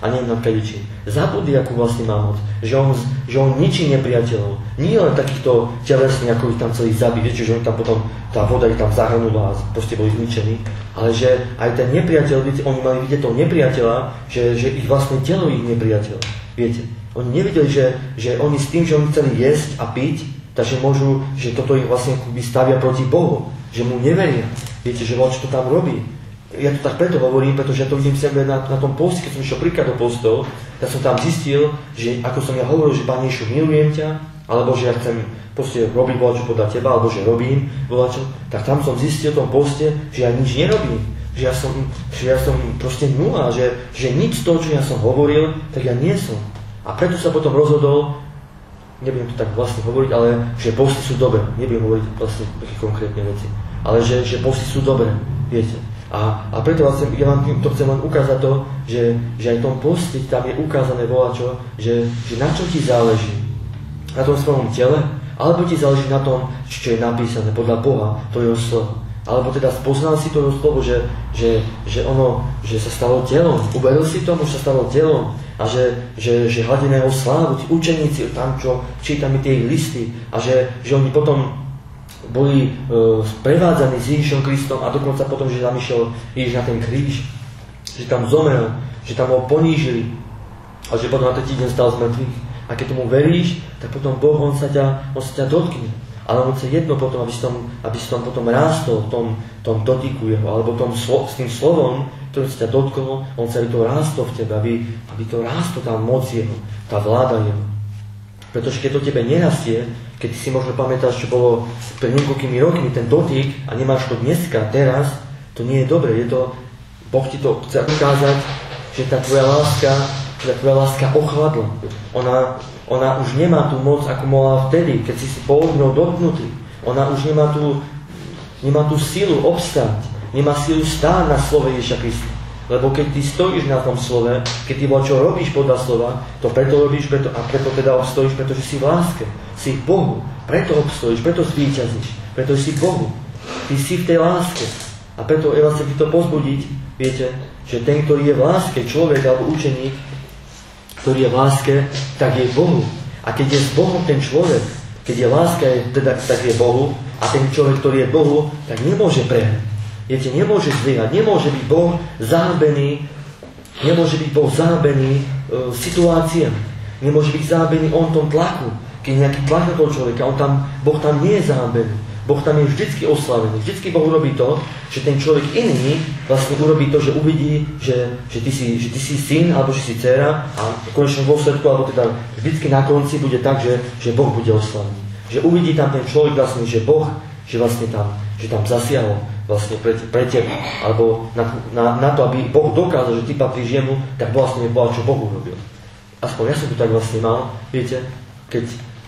a nie na kadičí. Zabudli, akú vlastne má moc. Že on, že on ničí nepriateľov. Nie len takýchto telesných, ako ich tam celý zabí. Viete, že oni tam potom, tá voda ich tam zahrnula a proste boli zničení. Ale že aj ten nepriateľ, viete, oni mali vidieť toho nepriateľa, že, že ich vlastne telo ich nepriateľ. Viete, oni nevideli, že, že oni s tým, že oni chceli jesť a piť, takže môžu, že toto ich vlastne stavia proti Bohu. Že mu neveria. Viete, že čo to tam robí. Ja to tak preto hovorím, pretože ja to vidím sebe na, na tom poste, keď som išiel príklad do postov, tak som tam zistil, že ako som ja hovoril, že Pane Ježišu, milujem ťa, alebo že ja chcem proste robiť voľačo podľa teba, alebo že robím voľačo, tak tam som zistil v tom poste, že ja nič nerobím. Že ja som, že ja som proste nula, že, že nič z toho, čo ja som hovoril, tak ja nie som. A preto sa potom rozhodol, nebudem to tak vlastne hovoriť, ale že posty sú dobré. Nebudem hovoriť vlastne také konkrétne veci. Ale že, že posty sú dobré, viete. A, a preto vlastne ja vám to chcem len ukázať to, že, že aj v tom poste tam je ukázané voľačo, že, že na čo ti záleží. Na tom svojom tele, alebo ti záleží na tom, čo je napísané podľa Boha, to jeho slovo. Alebo teda spoznal si to jeho slovo, že, že, že ono, že sa stalo telom. Uveril si tomu, že sa stalo telom. A že, že, že hľadí na jeho slávu, tí učeníci, tam čo čítame tie ich listy. A že, že oni potom boli e, sprevádzaní s Ježišom Kristom a dokonca potom, že tam išiel Ježiš na ten kríž, že tam zomrel, že tam ho ponížili a že potom na tretí deň stal z mŕtvych. A keď tomu veríš, tak potom Boh, on sa ťa, on sa ťa dotkne. Ale on chce jedno potom, aby si tom, aby si tom potom rástol, tom, tom dotyku jeho, alebo tom, s tým slovom, ktorým si ťa dotkol, on chce, aby to rástol v tebe, aby, aby to rástol tá moc jeho, tá vláda jeho. Pretože keď to tebe nerastie, keď si možno pamätáš, čo bolo pred niekoľkými rokmi, ten dotyk, a nemáš to dneska, teraz, to nie je dobre. Je to, Boh ti to chce ukázať, že tá tvoja láska, že tá tvoja láska ochladla. Ona, ona už nemá tú moc, ako mohla vtedy, keď si si bol ňou dotknutý. Ona už nemá tú, nemá tú silu obstáť, nemá silu stáť na slove Ježiša Krista. Lebo keď ty stojíš na tom slove, keď ty čo robíš podľa slova, to preto robíš preto, a preto teda obstojíš, pretože si v láske, si v Bohu. Preto obstojíš, preto zvíťazíš, pretože si v Bohu. Ty si v tej láske. A preto ja chcem ti to pozbudiť, viete, že ten, ktorý je v láske, človek alebo učeník, ktorý je v láske, tak je Bohu. A keď je s Bohom ten človek, keď je láska, teda, tak je Bohu, a ten človek, ktorý je Bohu, tak nemôže prehrať. Viete, nemôže zlyhať, nemôže byť Boh zahambený, nemôže byť Boh zahambený e, situáciám, nemôže byť zahambený on tom tlaku. Keď nejaký tlak na toho človeka, on tam, Boh tam nie je zahambený. Boh tam je vždycky oslavený. Vždycky Boh urobí to, že ten človek iný vlastne urobí to, že uvidí, že, že, ty, si, že ty si syn, alebo že si dcera a v konečnom dôsledku, alebo teda vždycky na konci bude tak, že, že Boh bude oslavený. Že uvidí tam ten človek vlastne, že Boh, že vlastne tam, že tam zasiahol vlastne pre, pre teba, alebo na, na, na to, aby Boh dokázal, že ty patríš jemu, tak vlastne bola, čo Boh urobil. Aspoň ja som to tak vlastne mal, viete, keď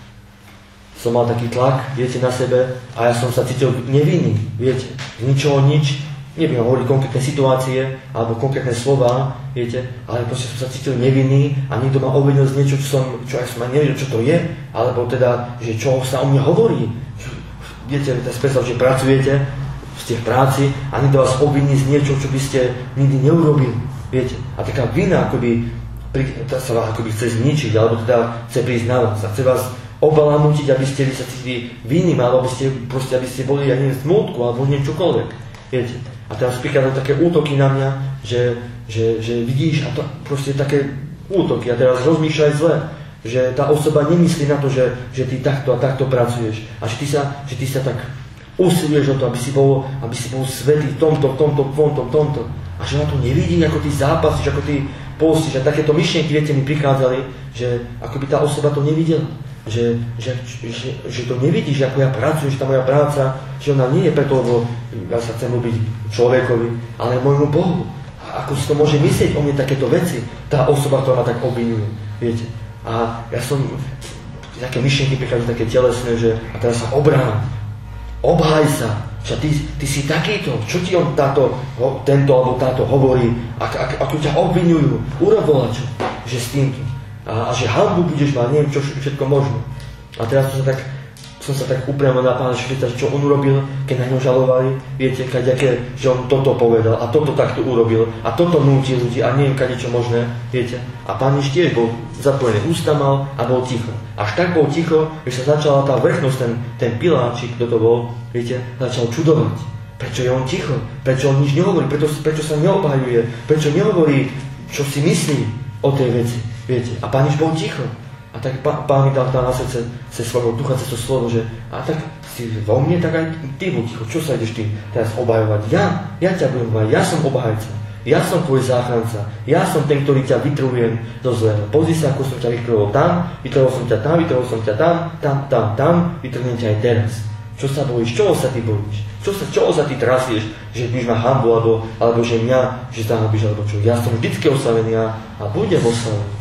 som mal taký tlak, viete, na sebe a ja som sa cítil nevinný, viete, z ničoho nič, nebudem hovoriť konkrétne situácie alebo konkrétne slova, viete, ale proste som sa cítil nevinný a niekto ma obvinil z niečo, čo som, čo ja som ani nevedel, čo to je, alebo teda, že čo sa o mne hovorí. Viete, teraz predstav, že pracujete, ste v práci a niekto vás obviní z niečo, čo by ste nikdy neurobili, viete. A taká vina akoby, sa vás akoby chce zničiť, alebo teda chce prísť na vás a chce vás obalamutiť, aby ste sa cítili vinným, alebo aby ste, proste, aby ste boli, ja neviem, smútku, alebo neviem čokoľvek, viete. A teraz prichádzajú také útoky na mňa, že, že, že vidíš, a to proste také útoky, a teraz rozmýšľaj zle, že tá osoba nemyslí na to, že, že ty takto a takto pracuješ, a že ty sa, že ty sa tak usiluješ o to, aby si bol, aby si bol svetlý v tomto, v tomto, v tomto, v tomto. A že na to nevidí, ako ty zápasíš, ako ty postíš. A takéto myšlienky, viete, mi prichádzali, že ako by tá osoba to nevidela. Že, že, že, že to nevidíš, ako ja pracujem, že tá moja práca, že ona nie je preto, lebo ja sa chcem ľúbiť človekovi, ale môjmu Bohu. A ako si to môže myslieť o mne takéto veci, tá osoba, ktorá ma tak obvinuje. Viete. A ja som, také myšlienky prichádzajú také telesné, že a teraz sa obrám. Obhaj sa, že ty, ty si takýto, čo ti on táto, tento alebo táto hovorí, ak, ak, ako ťa obvinujú, urobola čo, že s týmto. A, a že hanbu budeš mať, neviem čo všetko možno. A teraz som sa tak som sa tak upriamil na Pána Škrista, čo on urobil, keď na ňo žalovali, viete, kadejaké, že on toto povedal a toto takto urobil a toto núti ľudí a neviem kadečo možné, viete. A Pán Ježiš tiež bol zapojený, ústa mal a bol ticho. Až tak bol ticho, že sa začala tá vrchnosť, ten, ten Piláčik, kto to bol, viete, začal čudovať. Prečo je on ticho? Prečo on nič nehovorí? Prečo, prečo sa neobhajuje? Prečo nehovorí, čo si myslí o tej veci, viete. A Pán Ježiš bol ticho. A tak Pán mi dal na srdce cez svojho ducha, cez to slovo, že a tak si vo mne, tak aj ty buď ticho. Čo sa ideš ty teraz obhajovať? Ja, ja ťa budem obhajovať, ja som obhajca. Ja som tvoj záchranca. Ja som ten, ktorý ťa vytrujem zo zlého. Pozri sa, ako som ťa vytrhol tam, vytrhol som ťa tam, vytrhol som ťa tam, tam, tam, tam, vytrhnem ťa aj teraz. Čo sa bojíš? Čoho sa ty bojíš? Čo sa, čoho sa ty trasieš? Že byš ma hanbu, alebo, alebo že mňa, že zahambíš, alebo čo? Ja som vždycky oslavený a, a budem oslavený.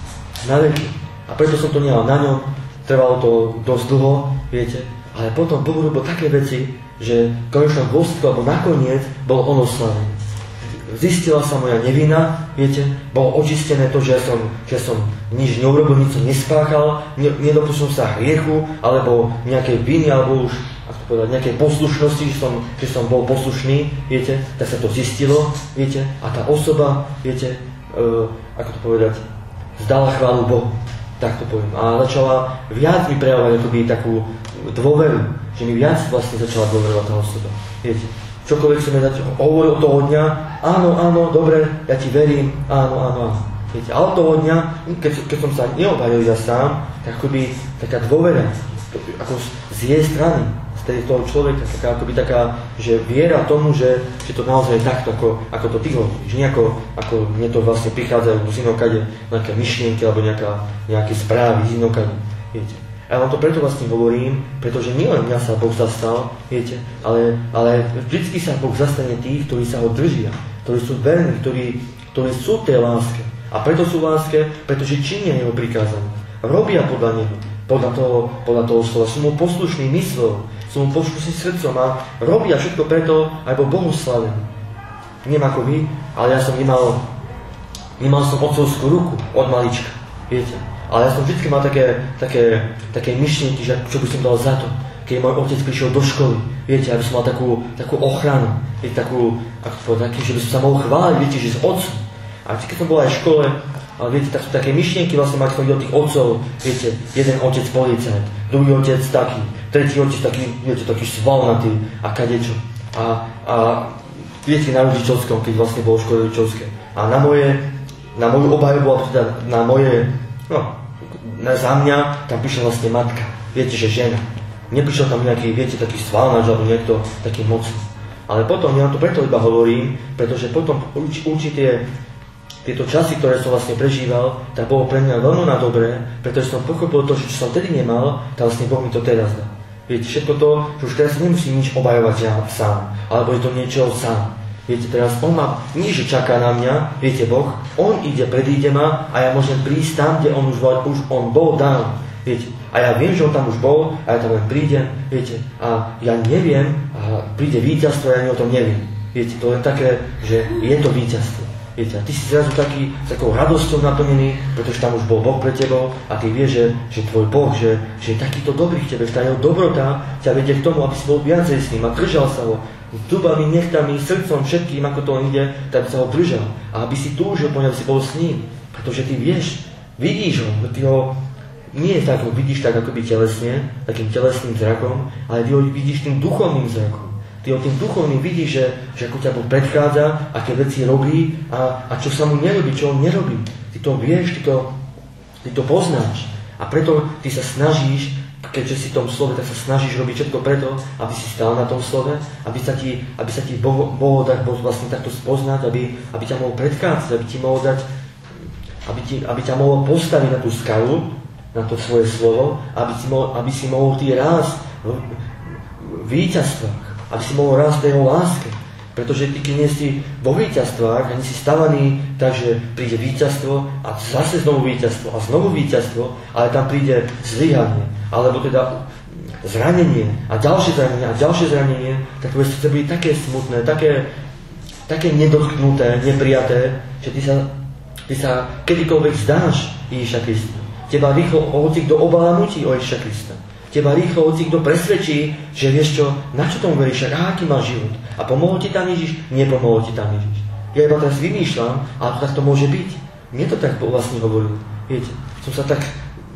Na veky. A preto som to nehal na ňom, trvalo to dosť dlho, viete, ale potom Boh robil také veci, že v konečnom dôsledku, alebo nakoniec, bol on oslavený. Zistila sa moja nevina, viete, bolo očistené to, že som, že som nič neurobil, nič som nespáchal, ne, nedopustil sa hriechu, alebo nejakej viny, alebo už, ako povedať, nejakej poslušnosti, že som, že som bol poslušný, viete, tak sa to zistilo, viete, a tá osoba, viete, e, ako to povedať, zdala chválu Bohu. Tak to poviem. A začala viac mi prejavovať akoby takú dôveru, že mi viac vlastne začala dôverovať tá osoba. Viete, čokoľvek som mi dať, hovoril toho dňa, áno, áno, dobre, ja ti verím, áno, áno, áno. Viete, ale toho dňa, keď, keď som sa neobhajil ja sám, tak akoby taká dôvera, ako z jej strany, z toho človeka, taká akoby taká, že viera tomu, že, že to naozaj je takto, ako, ako to ty hovoríš. Že nejako, ako mne to vlastne prichádzajú z inokade, nejaké myšlienky alebo nejaká, nejaké správy z inokade, viete. A ja vám to preto vlastne hovorím, pretože nielen mňa sa Boh zastal, viete, ale, ale vždycky sa Boh zastane tých, ktorí sa ho držia, ktorí sú verní, ktorí, ktorí sú v tej láske. A preto sú v láske, pretože činia jeho prikázania. Robia podľa neho, podľa toho, podľa toho slova, sú mu poslušní myslou, sú mu poslušní srdcom a robia všetko preto, aj bol Bohu slavený. Neviem ako vy, ale ja som nemal, nemal som otcovskú ruku od malička, viete. Ale ja som vždy mal také, také, také myšlienky, že čo by som dal za to, keď môj otec prišiel do školy, viete, aby som mal takú, takú ochranu, viete, takú, ako to povedať, že by som sa mohol chváliť, viete, že s otcom. A keď som bol aj v škole, ale viete, tak sú také myšlienky, vlastne ak som videl tých otcov, viete, jeden otec policajt, druhý otec taký, tretí otec taký, viete, taký svalnatý a kadečo. A, a viete, na rodičovskom, keď vlastne bol v škole rodičovské. A na moje, na moju obhajobu, teda na moje, no, na, za mňa, tam prišla vlastne matka, viete, že žena. Neprišiel tam nejaký, viete, taký svalnač, alebo niekto taký mocný. Ale potom, ja to preto iba hovorím, pretože potom urč, určite tieto časy, ktoré som vlastne prežíval, tak bolo pre mňa veľmi na dobré, pretože som pochopil to, že čo som tedy nemal, tak vlastne Boh mi to teraz dá. Viete, všetko to, že už teraz nemusím nič obhajovať ja sám, alebo je to niečo sám. Viete, teraz on ma, nie že čaká na mňa, viete, Boh, on ide, predíde ma a ja môžem prísť tam, kde on už, už on bol dám. Viete, a ja viem, že on tam už bol a ja tam len prídem, viete, a ja neviem, a príde víťazstvo, ja o tom neviem. Viete, to je také, že je to víťazstvo. Viete, a ty si zrazu taký, s takou radosťou naplnený, pretože tam už bol Boh pre tebou a ty vieš, že, že tvoj Boh, že, že je takýto dobrý k tebe, že tá jeho dobrota ťa vedie k tomu, aby si bol viacej s ním a držal sa ho zubami, nechtami, srdcom, všetkým, ako to ide, tak by sa ho držal. A aby si túžil po ňom, si bol s ním, pretože ty vieš, vidíš ho, ty ho nie je tak, ho vidíš tak akoby telesne, takým telesným zrakom, ale ty ho vidíš tým duchovným zrakom. Ty o tým duchovným vidíš, že, že ako ťa Boh predchádza, aké veci robí a, a čo sa mu nerobí, čo on nerobí. Ty to vieš, ty to, ty to poznáš. A preto ty sa snažíš, keďže si v tom slove, tak sa snažíš robiť všetko preto, aby si stál na tom slove, aby sa ti, aby sa ti Boh mohol dať vlastne takto spoznať, aby, aby ťa mohol predchádzať, aby ti mohol dať, aby, ti, aby ťa mohol postaviť na tú skalu, na to svoje slovo, aby si mohol, aby si mohol ty rásť v, v víťazstvách. Aby si mohol rásť v jeho láske. Pretože ty, keď nie si vo víťazstvách, ani si stavaný, takže príde víťazstvo a zase znovu víťazstvo a znovu víťazstvo, ale tam príde zlyhanie, alebo teda zranenie a ďalšie zranenie a ďalšie zranenie, tak tvoje srdce bude také smutné, také, také nedotknuté, neprijaté, že ty sa, ty sa kedykoľvek zdáš Ježiša Krista. Teba rýchlo hoci kto obala nutí o Ježiša Krista. Teba rýchlo hoci kto presvedčí, že vieš čo, na čo tomu veríš, a aký máš život. A pomohol ti tam Ježiš? Nepomohol ti tam Ježiš. Ja iba teraz vymýšľam, ale to tak to môže byť. Mne to tak vlastne hovoril. Viete, som sa tak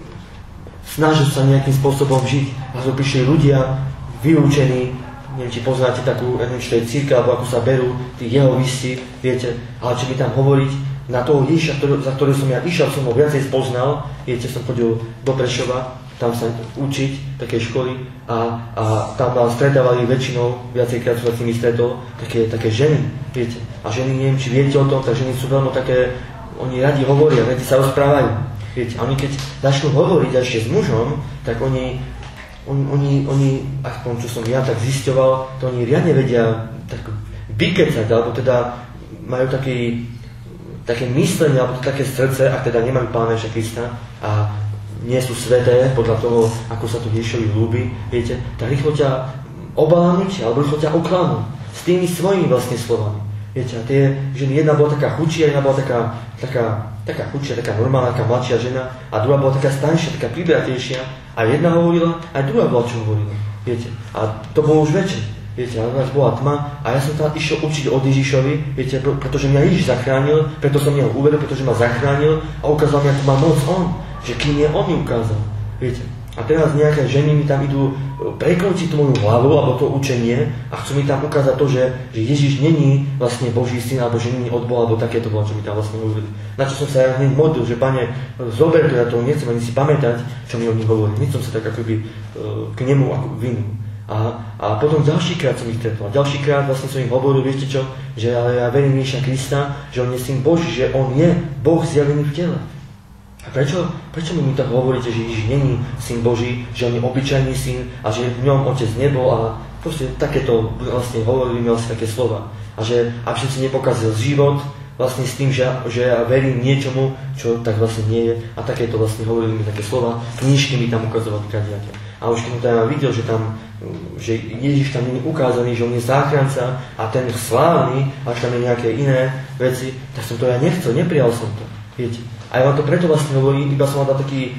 snažil sa nejakým spôsobom žiť. A to prišli ľudia, vyučení, neviem, či poznáte takú, neviem, čo to je církev, alebo ako sa berú tí jehovisti, viete, ale či mi tam hovoriť na toho Ježiša, ktorý, za ktorého som ja išiel, som ho viacej spoznal, viete, som chodil do Prešova, tam sa učiť, také školy, a, a tam ma stretávali väčšinou, viacejkrát som sa s nimi stretol, také, také ženy, viete, a ženy, neviem, či viete o tom, tak ženy sú veľmi také, oni radi hovoria, radi sa rozprávajú, viete, a oni keď začnú hovoriť ešte s mužom, tak oni Oni, oni, oni, aspoň čo som ja tak zisťoval, to oni riadne vedia tak vykecať, alebo teda majú taký, také myslenie, alebo také srdce, ak teda nemajú Pána Ježiša Krista a nie sú sveté podľa toho, ako sa to Ježišovi ľúbi, viete, tak rýchlo ťa obalanúť, alebo rýchlo ťa oklamú s tými svojimi vlastne slovami. Viete, a tie ženy, jedna bola taká chudšia, jedna bola taká, taká, taká chudšia, taká normálna, taká mladšia žena, a druhá bola taká staršia, taká pribratejšia. A jedna hovorila, aj druhá bola, čo hovorila. Viete, a to bolo už večer. Viete, a nás bola tma, a ja som tam išiel učiť od Ježišovi, viete, pretože mňa Ježiš zachránil, preto som mňa uveril, pretože ma zachránil a ukázal mi, ako má moc on, že kým je on mi ukázal. Viete. A teraz nejaké ženy mi tam idú prekročiť tú moju hlavu, alebo to učenie, a chcú mi tam ukázať to, že, že Ježiš není vlastne Boží syn, alebo že není od Boha, alebo takéto bolo, čo mi tam vlastne hovorili. Na čo som sa ja hneď modlil, že Pane, zober to, ja to nechcem ani si pamätať, čo mi o nich hovorí. Hneď som sa tak akoby k nemu ako vinul. A, a potom ďalšíkrát som ich stretol. Ďalšíkrát vlastne som im hovoril, viete čo, že ale ja verím Ježiša Krista, že on je syn Boží, že on je Boh zjavený v tele. A prečo, prečo mi tak hovoríte, že Ježiš není syn Boží, že on je obyčajný syn a že v ňom Otec nebol, a proste takéto vlastne hovorili mi vlastne také slova. A že aby som si nepokazil život vlastne s tým, že, že ja verím niečomu, čo tak vlastne nie je, a takéto vlastne hovorili mi také slova, knižky mi tam ukazovali kadejaké. A už keď som tam videl, že tam, že Ježiš tam nie je ukázaný, že on je záchranca a ten slávny, až tam je nejaké iné veci, tak som to ja nechcel, neprijal som to, viete. A ja vám to preto vlastne hovorím, iba som vám dal taký,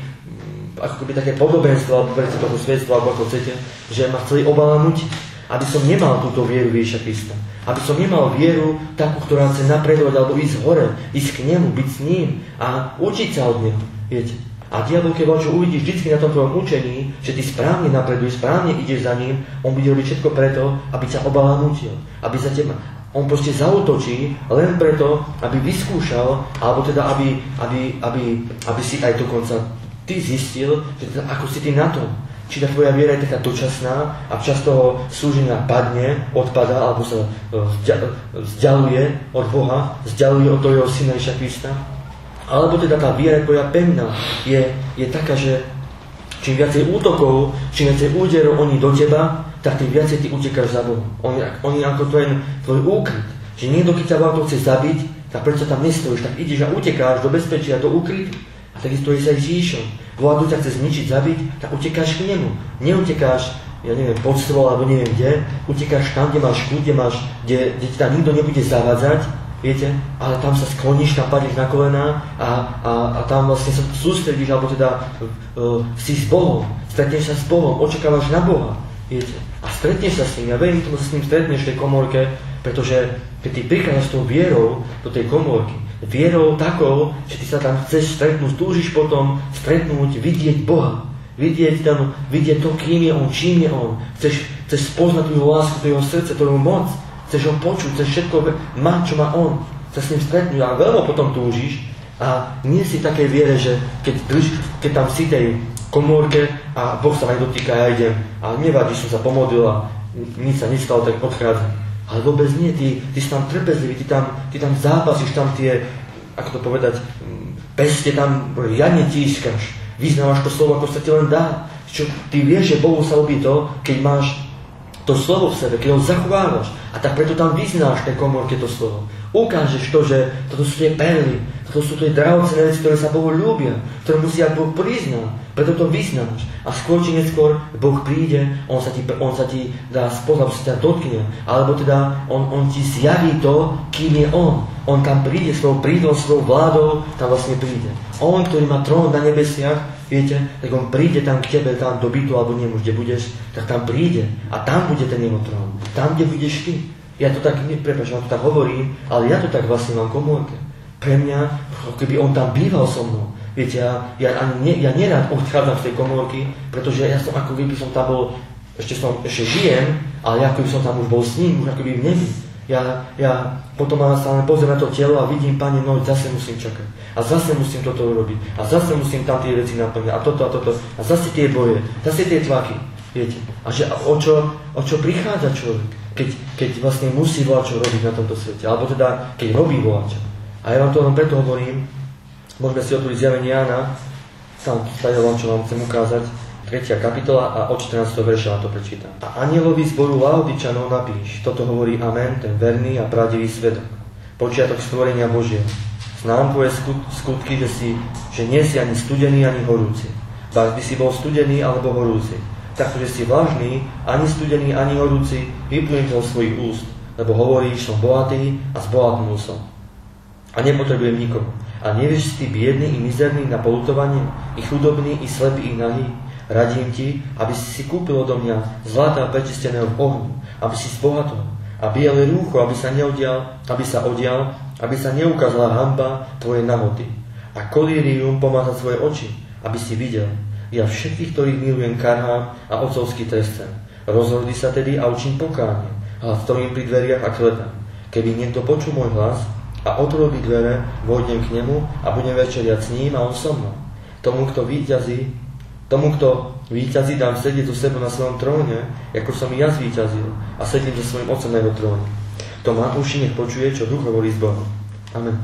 ako keby také podobenstvo, alebo preto toho svedstva, alebo ako chcete, že ma chceli obalanúť, aby som nemal túto vieru Ježiša Krista. Aby som nemal vieru takú, ktorá chce napredovať, alebo ísť hore, ísť k nemu, byť s ním a učiť sa od neho, viete. A diabol, keď čo uvidíš vždy na tom tvojom učení, že ty správne napreduješ, správne ideš za ním, on bude robiť všetko preto, aby ťa obalanútil, aby za teba... On proste zaútočí len preto, aby vyskúšal, alebo teda, aby, aby, aby, aby si aj dokonca ty zistil, že teda, ako si ty na tom. Či tá tvoja viera je taká dočasná a včas toho súženia padne, odpada, alebo sa vzdialuje od Boha, vzdialuje od toho jeho syna Ježiša Krista. Alebo teda tá viera tvoja pevná je, je taká, že čím viacej útokov, čím viacej úderov oni do teba, tak tým viacej ty utekáš za Bohom. Oni, oni ako tvoj, tvoj úkryt. Že niekto, keď ťa Boha chce zabiť, tak prečo tam nestojíš, tak ideš a utekáš do bezpečia, do úkrytu. A takisto je sa aj s Ježišom. Boha ťa chce zničiť, zabiť, tak utekáš k nemu. Neutekáš, ja neviem, pod stôl, alebo neviem kde, utekáš tam, kde máš kľud, kde, máš, kde, kde ti tam nikto nebude zavádzať, viete, ale tam sa skloníš, tam padneš na kolená a, a, a tam vlastne sa sústredíš, alebo teda uh, si s Bohom, stretneš sa s Bohom, očakávaš na Boha, viete. A stretneš sa s ním, ja verím tomu, sa s ním stretneš v tej komórke, pretože keď ty prichádzaš s tou vierou do tej komórky, vierou takou, že ty sa tam chceš stretnúť, túžiš potom stretnúť, vidieť Boha, vidieť tam, vidieť to, kým je on, čím je on, chceš, chceš spoznať tú lásku, to jeho srdce, to jeho moc, chceš ho počuť, chceš všetko mať, čo má on, sa s ním stretnúť a veľmi potom túžiš a nie si také viere, že keď, drž, keď tam si tej komórke a Boh sa ma dotýka, ja idem a nevadí, som sa pomodlil a nič sa nestalo, tak odchádzam. Ale vôbec nie, ty, ty si tam trpezlivý, ty tam, ty tam zápasíš, tam tie, ako to povedať, peste tam riadne tískaš, vyznávaš to slovo, ako sa ti len dá. Čo, ty vieš, že Bohu sa ľúbi to, keď máš to slovo v sebe, keď ho zachovávaš. A A tak preto tam vyznáš tej komórke to slovo. Ukážeš to, že toto sú tie perly, toto sú tie drahocenné veci, ktoré sa Bohu ľúbia, ktoré musia Boh priznať. Preto to vyznáš. A skôr či neskôr Boh príde, On sa ti, on sa ti dá spoznať, sa ťa dotkne. Alebo teda on, on ti zjaví to, kým je On. On tam príde svojou prídou, svojou vládou, tam vlastne príde. On, ktorý má trón na nebesiach, viete, tak On príde tam k tebe, tam do bytu, alebo nemu, kde budeš, tak tam príde. A tam bude ten jeho trón. Tam, kde budeš ty. Ja to tak, prepáč, ja to tak hovorím, ale ja to tak vlastne mám komórke. Pre mňa, keby On tam býval so mnou. Viete, ja, ja, ani ne, ja nerad odchádzam z tej komórky, pretože ja som, ako by som tam bol, ešte som, ešte žijem, ale ako by som tam už bol s ním, už ako by v nebi. Ja, ja potom sa len pozriem na to telo a vidím, Pane, no zase musím čakať. A zase musím toto urobiť. A zase musím tam tie veci naplniť. A toto a toto. A zase tie boje. Zase tie tlaky. Viete. A že o čo, o čo prichádza človek, keď, keď vlastne musí voľačo robiť na tomto svete. Alebo teda, keď robí voľačo. A ja vám to len preto hovorím, môžeme si otvoriť zjavenie Jána, tam stále vám, čo vám chcem ukázať, tretia kapitola a od štrnásteho verša vám to prečítam. A anjelovi zboru Laodičanov napíš, toto hovorí Amen, ten verný a pravdivý svedok, počiatok stvorenia Božieho. Znám tvoje skutky, že, si, že nie si ani studený, ani horúci. Báš by si bol studený alebo horúci. Takže si vlažný, ani studený, ani horúci, vyplň zo svojich úst, lebo hovoríš, som bohatý a zbohatnul som. A nepotrebujem nikomu. A nevieš si ty biedný i mizerný na polutovanie, i chudobný, i slepý, i nahý. Radím ti, aby si si kúpil odo mňa zlata prečisteného v ohni, aby si zbohatol. A biele rúcho, aby sa neodial, aby sa odial, aby sa neukázala hanba tvojej nahoty. A kolírium pomazať svoje oči, aby si videl. Ja všetkých, ktorých milujem, karhám a otcovský trestcem. Rozhodli sa tedy a učím pokánie. Hlas stojím pri dveriach a kletám. Keby niekto počul môj hlas a otvorí dvere, vojdem k nemu a budem večeriať s ním a on so mnou. Tomu, kto víťazí, tomu, kto víťazí, dám sedieť so sebou na svojom tróne, ako som i ja zvíťazil a sedím so svojím otcom na jeho tróne. Kto má uši, nech počuje, čo duch hovorí s Bohom. Amen.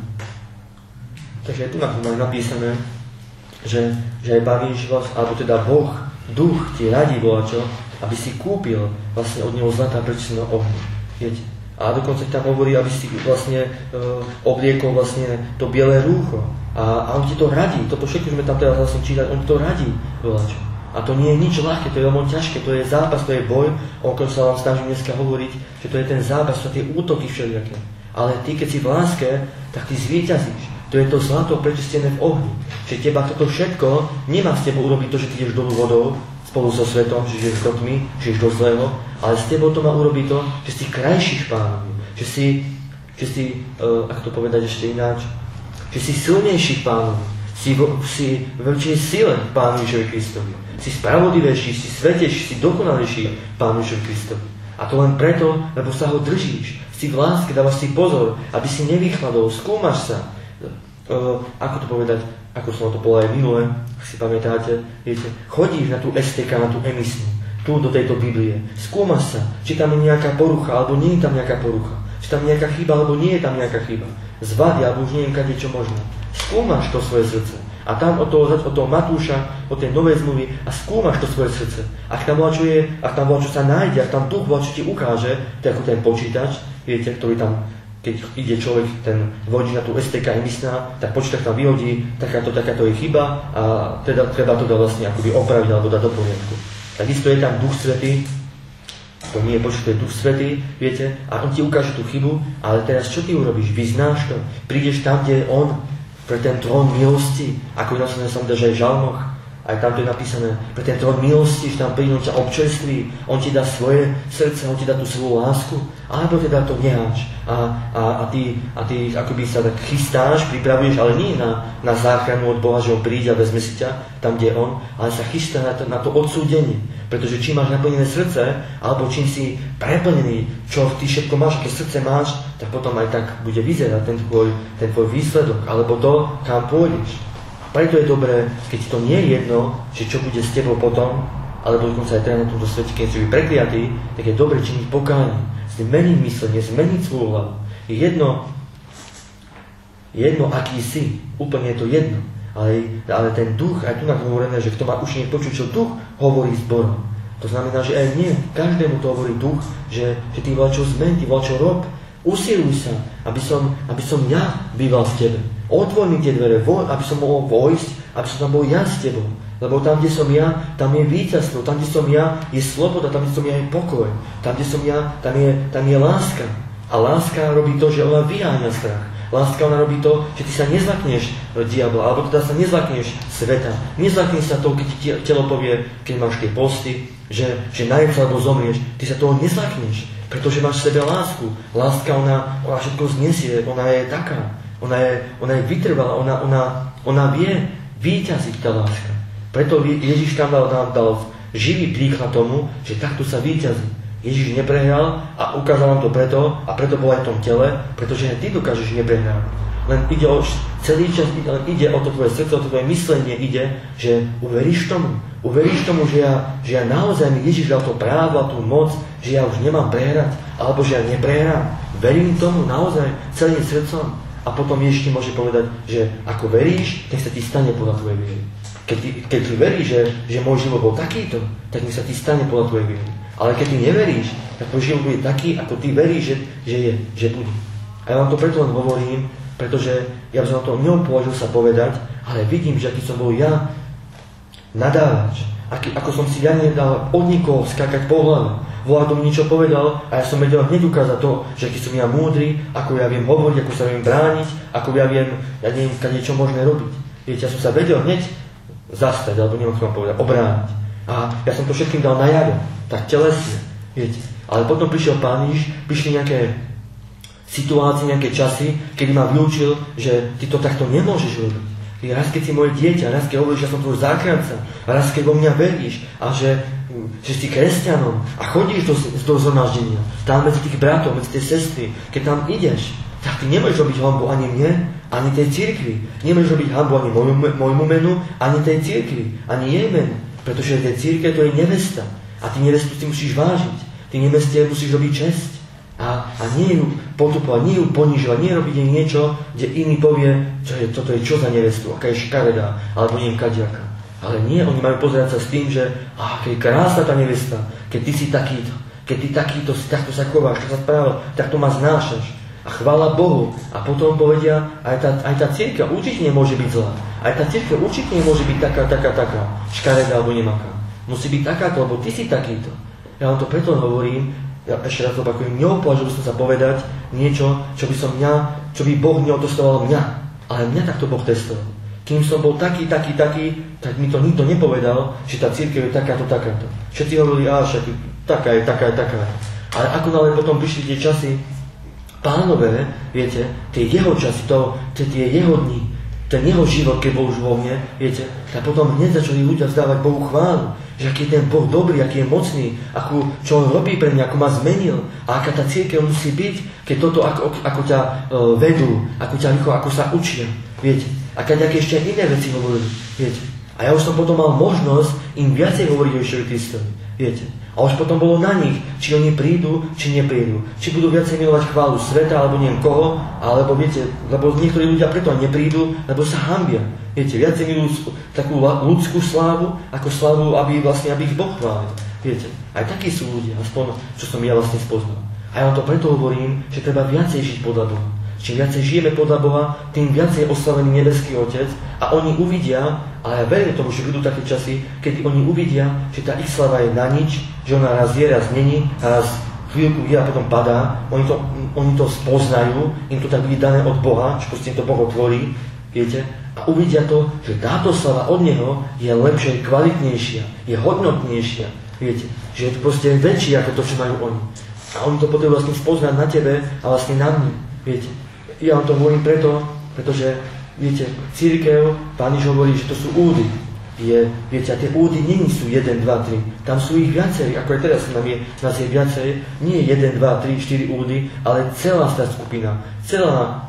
Takže tu na tom je napísané, že, že aj bavíš vás, alebo teda Boh, duch ti radí volačo, aby si kúpil vlastne od neho zlatá prečisteného ohňa. Viete? A dokonca tam hovorí, aby si vlastne e, obliekol vlastne to biele rúcho. A, a on ti to radí. Toto všetko sme tam teraz vlastne čítať, on ti to radí. Volačo. A to nie je nič ľahké, to je veľmi ťažké, to je zápas, to je boj, o ktorom sa vám snažím dneska hovoriť, že to je ten zápas, to sú tie útoky všelijaké. Ale ty, keď si v láske, tak ty zvíťazíš. To je to zlato prečistené v ohni. Že teba toto všetko nemá s tebou urobiť to, že ty ideš dolu vodou spolu so svetom, že ideš do tmy, že ideš do zlého, ale s tebou to má urobiť to, že si krajšíš Pánovi, že si, že si uh, ako to povedať ešte ináč, že si silnejší Pánovi, si, si v väčšej sile Pánu Ježišovi Kristovi, si spravodlivejší, si svätejší, si dokonalejší Pánu Ježišovi Kristovi. A to len preto, lebo sa ho držíš, si v láske, dávaš si pozor, aby si nevychladol, skúmaš sa. Uh, ako to povedať, ako som to povedal aj minule, ak si pamätáte, viete, chodíš na tú es té ká, na tú emisnú, tu do tejto Biblie, skúmaš sa, či tam je nejaká porucha, alebo nie je tam nejaká porucha, či tam je nejaká chyba, alebo nie je tam nejaká chyba, zvady, alebo už neviem kade čo možno. Skúmaš to svoje srdce. A tam od toho, od toho Matúša, od tej novej zmluvy a skúmaš to svoje srdce. Ak tam bola, čo je, ak tam bola, čo sa nájde, ak tam duch bola, čo ti ukáže, to je ako ten počítač, viete, ktorý tam, keď ide človek, ten vodí na tú es té ká emisná, tak počítač tam vyhodí, takáto, takáto je chyba a teda treba to dať vlastne akoby opraviť alebo dať do poriadku. Takisto je tam Duch Svätý, to nie je počítač, to je Duch Svätý, viete, a on ti ukáže tú chybu, ale teraz čo ty urobíš? Vyznáš to, prídeš tam, kde je on, pre ten trón milosti, ako je napísané som že aj v žalmoch, aj tam to je napísané, pre ten trón milosti, že tam príde, on ťa občerství, on ti dá svoje srdce, on ti dá tú svoju lásku, alebo teda to neháš a, a, a, ty, a ty akoby sa tak chystáš, pripravuješ, ale nie na, na záchranu od Boha, že on príde a vezme si ťa tam, kde je on, ale sa chystá na to, na to odsúdenie. Pretože čím máš naplnené srdce, alebo čím si preplnený, čo ty všetko máš, aké srdce máš, tak potom aj tak bude vyzerať ten tvoj, ten tvoj výsledok, alebo to, kam pôjdeš. Preto je dobré, keď to nie je jedno, že čo bude s tebou potom, alebo dokonca aj teraz na tomto svete, keď si prekliatý, tak je dobré činiť pokánie, zmeniť myslenie, zmeniť svoju hlavu. Je jedno, jedno, aký si, úplne je to jedno. Ale, ale ten duch, aj tu nám hovorené, že kto má uši, nech počuť, čo duch hovorí zborom. To znamená, že aj nie, každému to hovorí duch, že, že ty voľačo zmen, ty voľačo rob. Usiluj sa, aby som, aby som ja býval v tebe. Otvor mi tie dvere, aby som mohol vojsť, aby som tam bol ja s tebou. Lebo tam, kde som ja, tam je víťazstvo, tam, kde som ja, je sloboda, tam, kde som ja, je pokoj. Tam, kde som ja, tam je, tam je láska. A láska robí to, že ona vyháňa strach. Láska, ona robí to, že ty sa nezlakneš diabla, alebo teda sa nezlakneš sveta. Nezlakneš sa toho, keď ti telo povie, keď máš tie posty, že, že najed sa alebo zomrieš. Ty sa toho nezlakneš, pretože máš v sebe lásku. Láska, ona, ona všetko znesie, ona je taká. Ona je, ona je vytrvalá, ona, ona, ona vie víťaziť tá láska. Preto Ježiš tam dal, dal, dal živý príklad tomu, že takto sa víťazí. Ježiš neprehral a ukázal nám to preto, a preto bol aj v tom tele, pretože aj ty dokážeš neprehrávať. Len ide o celý čas, len ide o to tvoje srdce, o to tvoje myslenie ide, že uveríš tomu. Uveríš tomu, že ja, že ja naozaj mi Ježiš dal to právo a tú moc, že ja už nemám prehrať, alebo že ja neprehrám. Verím tomu naozaj celým srdcom. A potom Ježiš ti môže povedať, že ako veríš, nech sa ti stane podľa tvojej viery. Keď ty, keď ty veríš, že, že môj život bol takýto, tak nech sa ti stane podľa tvojej viery. Ale keď ty neveríš, tak tvoj život bude taký, ako ty veríš, že, že je, že bude. A ja vám to preto len hovorím, pretože ja som na to neopovažil sa povedať, ale vidím, že aký som bol ja nadávač. Aký, ako som si ja nedal od nikoho skákať po hlave. Volá tomu niečo povedal a ja som vedel hneď ukázať to, že aký som ja múdry, ako ja viem hovoriť, ako sa viem brániť, ako ja viem, ja neviem, niečo možné robiť. Viete, ja som sa vedel hneď zastať, alebo neviem, čo mám povedať, obrániť. A ja som to všetkým dal najavo, tak telesne, viete. Ale potom prišiel Pán Ježiš, prišli nejaké situácie, nejaké časy, kedy ma vyučil, že ty to takto nemôžeš robiť. Raz, keď si moje dieťa, raz, keď hovoríš, že som tvoj záchranca, raz, keď vo mňa veríš a že, že si kresťanom a chodíš do, do zhromaždenia, tam medzi tých bratov, medzi tie sestry, keď tam ideš, tak ty nemôžeš robiť hanbu ani mne, ani tej cirkvi. Nemôžeš robiť hanbu ani môjmu, môjmu menu, ani tej cirkvi, ani jej menu. Pretože tej cirkvi to je nevesta. A ty nevestu si musíš vážiť. Ty neveste musíš robiť česť. A, a nie ju potupovať, nie ju ponižovať, nie robiť jej niečo, kde iný povie, čo je, toto je čo za nevestu, aká je škaredá, alebo neviem kadiaká. Ale nie, oni majú pozerať sa s tým, že aká je krásna tá nevesta, keď ty si takýto, keď ty takýto, si takto sa chováš, tak sa správaš, tak to ma znášaš. A chvála Bohu. A potom povedia, aj tá, aj tá cirkev určite nemôže byť zlá. Aj tá cirkev určite nemôže byť taká, taká, taká, škaredá alebo nemaká. Musí byť takáto, lebo ty si takýto. Ja vám to preto hovorím, ja ešte raz opakujem, neopovažil som sa povedať niečo, čo by som mňa, čo by Boh neotestoval mňa. Ale mňa takto Boh testoval. Kým som bol taký, taký, taký, tak mi to nikto nepovedal, že tá cirkev je takáto, takáto. Všetci hovorili, á, však taká je, taká je, taká je. Ale ako nále potom prišli tie časy Pánové, viete, tie jeho časy, to, tie jeho dni, ten jeho život, keď bol už vo mne, viete, tak potom hneď začali ľudia vzdávať Bohu chválu, že aký je ten Boh dobrý, aký je mocný, akú, čo on robí pre mňa, ako ma zmenil a aká tá cirkev musí byť, keď toto ako, ako ťa uh, vedú, ako ťa rýchlo, ako sa učia, viete, a keď nejaké ešte iné veci hovorili, viete. A ja už som potom mal možnosť im viacej hovoriť o Ježišovi Kristovi, viete. A už potom bolo na nich, či oni prídu, či neprídu. Či budú viacej milovať chválu sveta, alebo neviem koho, alebo viete, lebo niektorí ľudia preto neprídu, lebo sa hanbia. Viete, viacej milujú takú ľudskú slávu, ako slávu, aby vlastne, aby ich Boh chválil. Viete, aj takí sú ľudia, aspoň, čo som ja vlastne spoznal. A ja vám to preto hovorím, že treba viacej žiť podľa Boha. Čím viacej žijeme podľa Boha, tým viacej oslavený nebeský Otec a oni uvidia, ale ja verím tomu, že budú také časy, keď oni uvidia, že tá ich slava je na nič, že ona raz je, raz není, raz chvíľku je a potom padá. Oni to, oni to spoznajú, im to tak bude dané od Boha, čo proste to Boh otvorí, viete, a uvidia to, že táto slava od Neho je lepšia, kvalitnejšia, je hodnotnejšia, viete, že je to proste väčšie ako to, čo majú oni. A oni to potrebujú vlastne spoznať na tebe a vlastne na mne, viete. Ja vám to hovorím preto, pretože, viete, cirkev, Pán Ježiš hovorí, že to sú údy. Je, viete, a tie údy nie sú jeden, dva, tri. Tam sú ich viacej, ako aj teraz nám je, nás je viacej. Nie jeden, dva, tri, štyri údy, ale celá tá skupina, celá,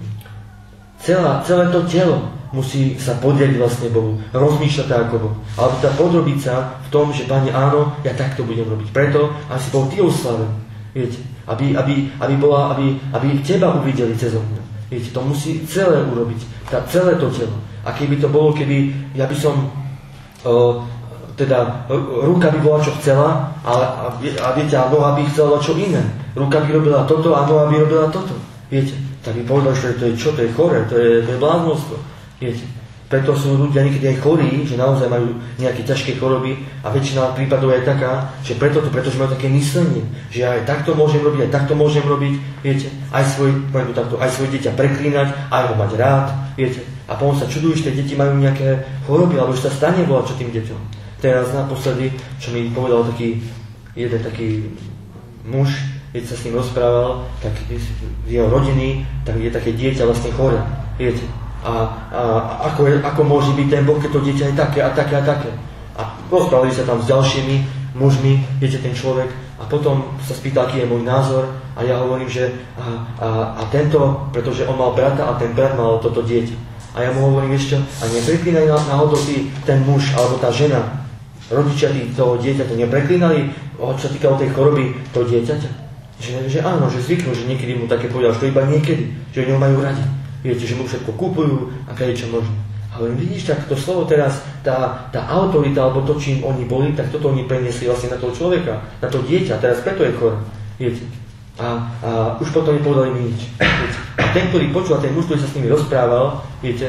celá, celé to telo musí sa podriadiť vlastne Bohu, rozmýšľať tak ako Boh. Ale tá podrobiť sa v tom, že Pane, áno, ja takto budem robiť. Preto, aby si bol ty oslaven, viete. Aby, aby, aby, bola, aby, aby teba uvideli cez mňa. Viete, to musí celé urobiť. Tá, celé to telo. A keby to bolo, keby ja by som uh, teda ruka by bola čo chcela, ale, a, a viete, a noha by chcela čo iné. Ruka by robila toto a noha by robila toto. Viete, tak by povedal, že to je čo, to je chore, to je, to je bláznostvo. Viete, preto sú ľudia niekedy aj chorí, že naozaj majú nejaké ťažké choroby a väčšina prípadov je taká, že preto to, pretože majú také myslenie, že aj takto môžem robiť, aj takto môžem robiť, viete, aj svoj, takto, aj svoje dieťa preklínať, aj ho mať rád, viete. A potom sa čudujú, že tie deti majú nejaké choroby, alebo že sa stane volať čo tým deťom. Teraz naposledy, čo mi povedal taký jeden taký muž, keď sa s ním rozprával, tak z jeho rodiny, tak je také dieťa vlastne chore, viete. A, a ako, je, ako môže byť ten Boh, keď to dieťa je také a také a také. A rozprávali sa tam s ďalšími mužmi, viete, ten človek, a potom sa spýtal, aký je môj názor, a ja hovorím, že a, a, a tento, pretože on mal brata a ten brat mal toto dieťa. A ja mu hovorím ešte, a nepreklínaj náhodou ty, ten muž alebo tá žena, rodičia tí, toho dieťaťa, nepreklínali, čo sa týkalo tej choroby toho dieťaťa? Že, že áno, že zvyknú, že niekedy mu také povedal, že to iba niekedy, že oni ho majú radi. Viete, že mu všetko kúpujú a kadečo možno. A hovorím, vidíš, tak to slovo teraz, tá, tá autorita, alebo to, čím oni boli, tak toto oni preniesli vlastne na toho človeka, na to dieťa, teraz preto je chore. Viete. A, a už potom nepovedali mi nič. Viete. A ten, ktorý počul, ten muž, ktorý sa s nimi rozprával, viete,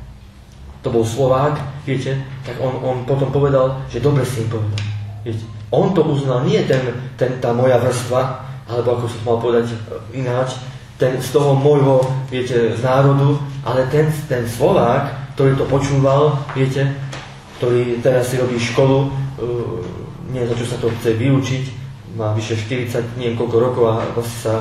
to bol Slovák, viete, tak on, on potom povedal, že dobre si im povedal. Viete. On to uznal, nie ten, ten, tá moja vrstva, alebo ako som mal povedať ináč, ten z toho môjho, viete, z národu, ale ten, ten Slovák, ktorý to počúval, viete, ktorý teraz si robí školu, uh, nie za čo sa to chce vyučiť, má vyše štyridsať, neviem koľko rokov a vlastne sa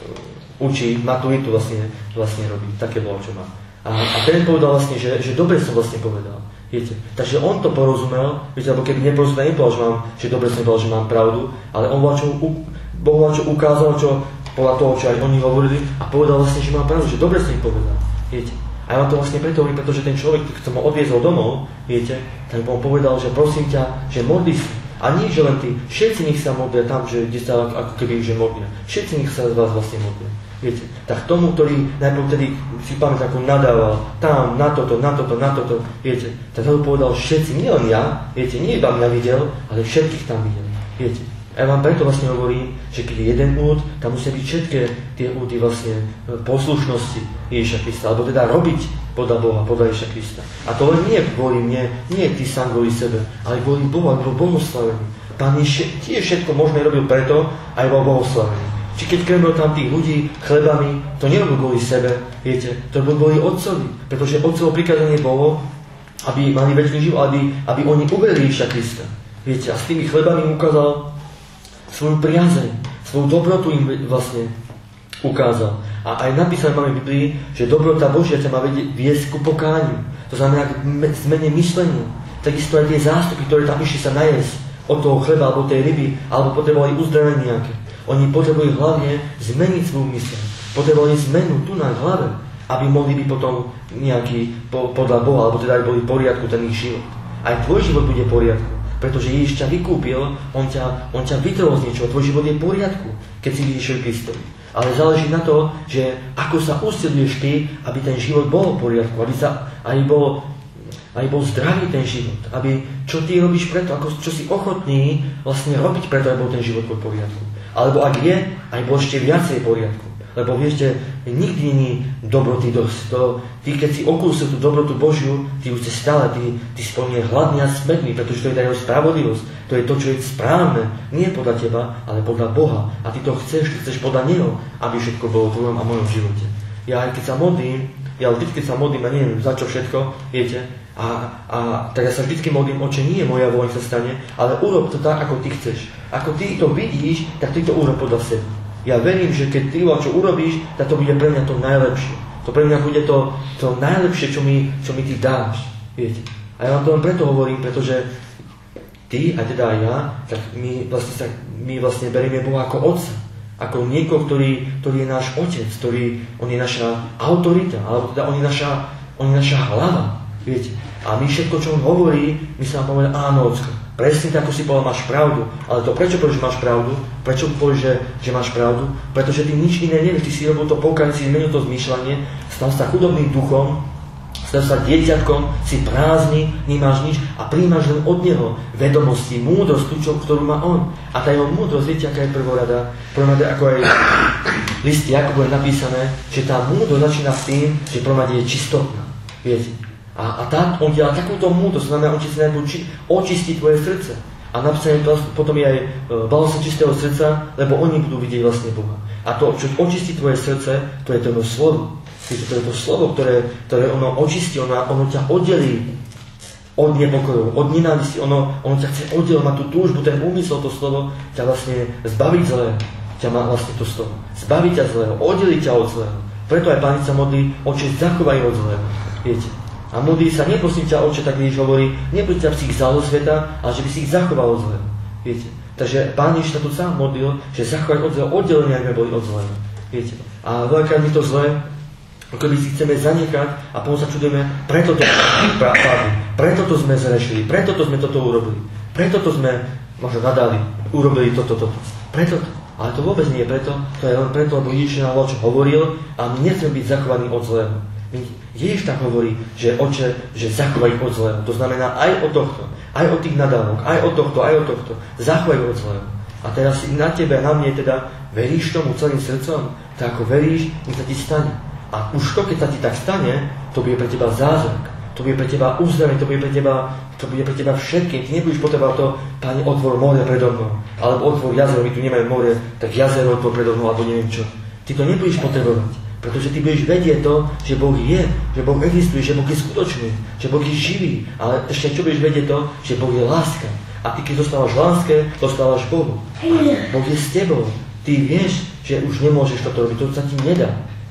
uh, učí, maturitu vlastne, vlastne robí, také bolo, čo má. A, a ten povedal vlastne, že, že dobre som vlastne povedal, viete. Takže on to porozumel, viete, lebo keby neporozumel, nepovedal, že, mám, že dobre som povedal, že mám pravdu, ale on bol čo, Boh vám čo ukázal, čo podľa toho, čo aj oni hovorili, a povedal vlastne, že mám pravdu, že dobre som im povedal, viete. A ja vám to vlastne preto hovorím, pretože ten človek, ktorý ma odviezol domov, viete, tak on povedal, že prosím ťa, že modli sa. A nie, že len ty, všetci nech sa modlia tam, že, kde sa ako keby že modlia. Všetci nech sa z vás vlastne modlia. Viete, tak tomu, ktorý najprv tedy si pamätám, ako nadával tam, na toto, na toto, na toto, viete, tak to povedal všetci, nie len ja, viete, nie iba mňa videl, ale všetkých tam videl, viete. A ja vám preto vlastne hovorím, že keď je jeden úd, tam musia byť všetky tie údy vlastne poslušnosti Ježiša Krista, alebo teda robiť podľa Boha, podľa Ježiša Krista. A to len nie kvôli mne, nie ty sám kvôli sebe, ale kvôli Bohu, aby bol bohoslavený. Pán je tiež všetko možné robil preto, aj bol bohoslavený. Či keď krmil tam tých ľudí chlebami, to nerobil kvôli sebe, viete, to bol kvôli Otcovi, pretože Otcovo prikázanie bolo, aby mali večný život, aby, aby oni uverili Ježiša Krista. Viete, a s tými chlebami ukázal svoju priazeň, svoju dobrotu im vlastne ukázal. A aj napísané máme v Biblii, že dobrota Božia ťa má viesť ku pokániu. To znamená k zmene myslenia. Takisto aj tie zástupy, ktoré tam išli sa najesť od toho chleba, alebo tej ryby, alebo potrebovali uzdravenie nejaké. Oni potrebovali hlavne zmeniť svoju myseľ. Potrebovali zmenu tu na hlave, aby mohli byť potom nejaký po, podľa Boha, alebo teda aj boli v poriadku ten ich život. Aj tvoj život bude v poriadku. Pretože Ježiš ťa vykúpil, on ťa, on ťa vytrhol z niečoho, tvoj život je v poriadku, keď si Ježišovi Kristovi. Ale záleží na to, že ako sa usiluješ ty, aby ten život bol v poriadku, aby, sa, aby, bol, aby bol zdravý ten život, aby čo ty robíš preto, ako, čo si ochotný vlastne robiť preto, aby bol ten život v poriadku. Alebo ak je, aj bol ešte viacej v poriadku. Lebo viete, nikdy nie je dobroty dosť. To, ty, keď si okúsil tú dobrotu Božiu, ty už si stále, ty, ty spomíne hladný a smedný, pretože to je tá jeho spravodlivosť. To je to, čo je správne. Nie podľa teba, ale podľa Boha. A ty to chceš, ty chceš podľa Neho, aby všetko bolo v tvojom a mojom živote. Ja aj keď sa modlím, ja vždy, keď sa modlím, a neviem za čo všetko, viete, a, a tak ja sa vždy modlím, Oče, nie moja vôľa sa stane, ale urob to tak, ako ty chceš. Ako ty to vidíš, tak ty to urob podľa seba. Ja verím, že keď ty čo urobíš, tak to bude pre mňa to najlepšie. To pre mňa bude to, to najlepšie, čo mi, čo mi ty dáš. Viete. A ja vám to len preto hovorím, pretože ty, a teda aj ja, tak my vlastne, sa, my vlastne berieme Boha ako Otca. Ako niekoho, ktorý, ktorý je náš Otec, ktorý, on je naša autorita, alebo teda on je naša, on je naša hlava. Viete. A my všetko, čo on hovorí, my sa vám povedať, áno, Ocko. Presne tak, ako si povedal, máš pravdu. Ale to prečo povieš, že máš pravdu? Prečo povieš, že, že máš pravdu? Pretože ty nič iné nevieš. Ty si robil to pokánie, si zmenil to zmýšľanie, stal sa chudobným duchom Stal sa dieťatkom, si prázdny, nemáš nič a príjmaš len od neho vedomosti, múdrosť, tú, ktorú má on. A tá jeho múdrosť, viete, aká je prvorada? Prvorada, ako aj v liste Jakubu je napísané, že tá múdrosť začína s tým, že prvorada je čistotná. Viete? A, a tá, on dělá takúto múdrosť, znamená, on ti si najprv očistí tvoje srdce. A napísané potom je aj balosť čistého srdca, lebo oni budú vidieť vlastne Boha. A to, čo očistí tvoje srdce, to je to slovo. To je to slovo, ktoré, ktoré ono očistí, ono, ono ťa oddelí od nepokojov, od nenávisti, ono, ono ťa chce oddeliť, má tú túžbu, ten úmysel, to slovo ťa vlastne zbaviť zlého, ťa má vlastne to slovo. Zbaviť ťa zlého, oddeliť ťa od zlého. Preto aj Pán sa modlí, Oče, zachovaj od zlého. Viete? A modlí sa, neprosím ťa, Oče, tak když hovorí, nebuď ťa si ich vzal zo sveta, ale že by si ich zachoval od zlého. Viete? Takže Pán Ježiš sa tu sám modlil, že zachovať od zlého, oddelenie, ak sme boli od zlého. Viete? A veľakrát my to zlé, ako by si chceme zanechať a potom sa čudujeme, preto to padli, preto to sme zrešili, preto to sme toto urobili, preto to sme možno nadali, urobili toto, toto. Preto to. Ale to vôbec nie je preto, to je len preto, lebo Ježiš nám čo hovoril a my nechceme byť zachovaní od zlého. Ježiš tak hovorí, že Oče, že zachovaj od zlého. To znamená aj od tohto, aj od tých nadávok, aj od tohto, aj od tohto. Zachovaj od zlého. A teraz na tebe, na mne teda, veríš tomu celým srdcom? Tak ako veríš, nech sa ti stane. A už to, keď sa ti tak stane, to bude pre teba zázrak. To bude pre teba uzdravenie, to bude pre teba, to bude pre teba všetkým. Ty nebudeš potrebovať to, Pane, otvor more predo mnou. Alebo otvor jazero, my tu nemáme more, tak jazero otvor predo mnou, alebo neviem čo. Ty to nebudeš potrebovať. Pretože ty budeš vedieť to, že Boh je, že Boh existuje, že Boh je skutočný, že Boh je živý. Ale ešte čo budeš vedieť to, že Boh je láska. A ty, keď zostávaš v láske, zostávaš Bohu. A Boh je s tebou. Ty vieš, že už nemôžeš toto robiť, to sa ti nedá.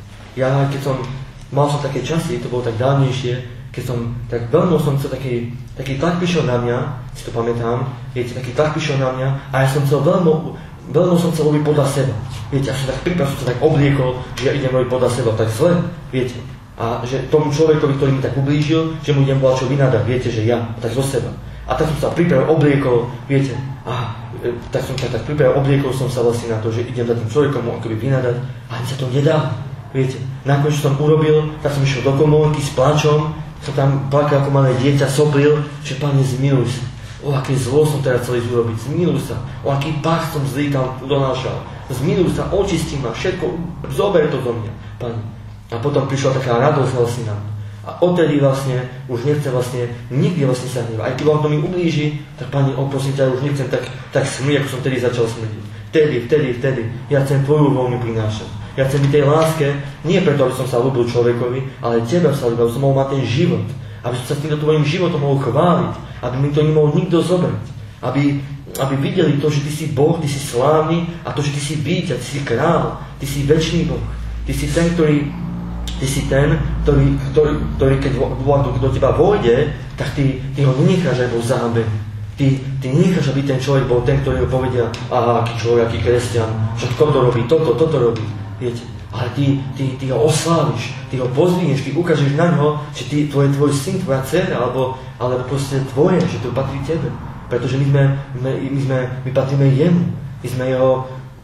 Ja, keď som, mal som také časy, to bolo tak dávnejšie, keď som, tak veľmi som chcel, taký, taký tlak prišiel na mňa, si to pamätám, viete, taký tlak prišiel na mňa a ja som chcel veľmi, veľmi som chcel robiť podľa seba. Viete, ja som tak priprav, som sa tak obliekol, že ja idem robiť podľa seba, tak zle, viete. A že tomu človekovi, ktorý mi tak ublížil, že mu idem volať čo vynadať, viete, že ja, tak zo seba. A tak som sa pripravil, obliekol, viete, a tak som sa tak pripravil, obliekol som sa vlastne na to, že idem za tým človekom akoby vynadať, a sa to nedá. Viete, nakoniec, čo som urobil, tak som išiel do komórky s pláčom, som tam plakal ako malé dieťa, soplil, že Pane, zmiluj sa. O, aké zlo som teraz chcel urobiť, zmiluj sa. O, aký pach som zlý tam donášal. Zmiluj sa, očistí ma, všetko, zober to do mňa, Pane. A potom prišla taká radosť vlastne na mňa. A odtedy vlastne už nechcem vlastne nikdy vlastne sa hnevať. Aj keď to mi ublíži, tak Pane, prosím ťa, už nechcem tak, tak smrieť, ako som tedy začal smrdiť. Vtedy, vtedy, vtedy. Ja chcem tvoju vôňu prinášať. Ja chcem byť tej láske, nie preto, aby som sa ľúbil človekovi, ale teba sa ľúbil, aby som mohol mať ten život. Aby som sa s týmto tvojim životom mohol chváliť. Aby mi to nemohol nikto zobrať. Aby, aby videli to, že ty si Boh, ty si slávny a to, že ty si víťaz, ty si král, ty si večný Boh. Ty si ten, ktorý, ty si ten, ktorý, ktorý, ktorý keď do, do teba vojde, tak ty, ty ho nenecháš aj bol zahambený. Ty, ty necháš, aby ten človek bol ten, ktorý ho povedia, aha, aký človek, aký kresťan, že toto robí, toto, toto robí. Viete, ale ty, ty, ty ho osláviš, ty ho pozvinieš, ty ukážeš na ňo, že ty, tvoj, tvoj syn, tvoja dcera, alebo, alebo proste tvoje, že to patrí tebe. Pretože my sme, my, my sme, my patríme jemu, my sme jeho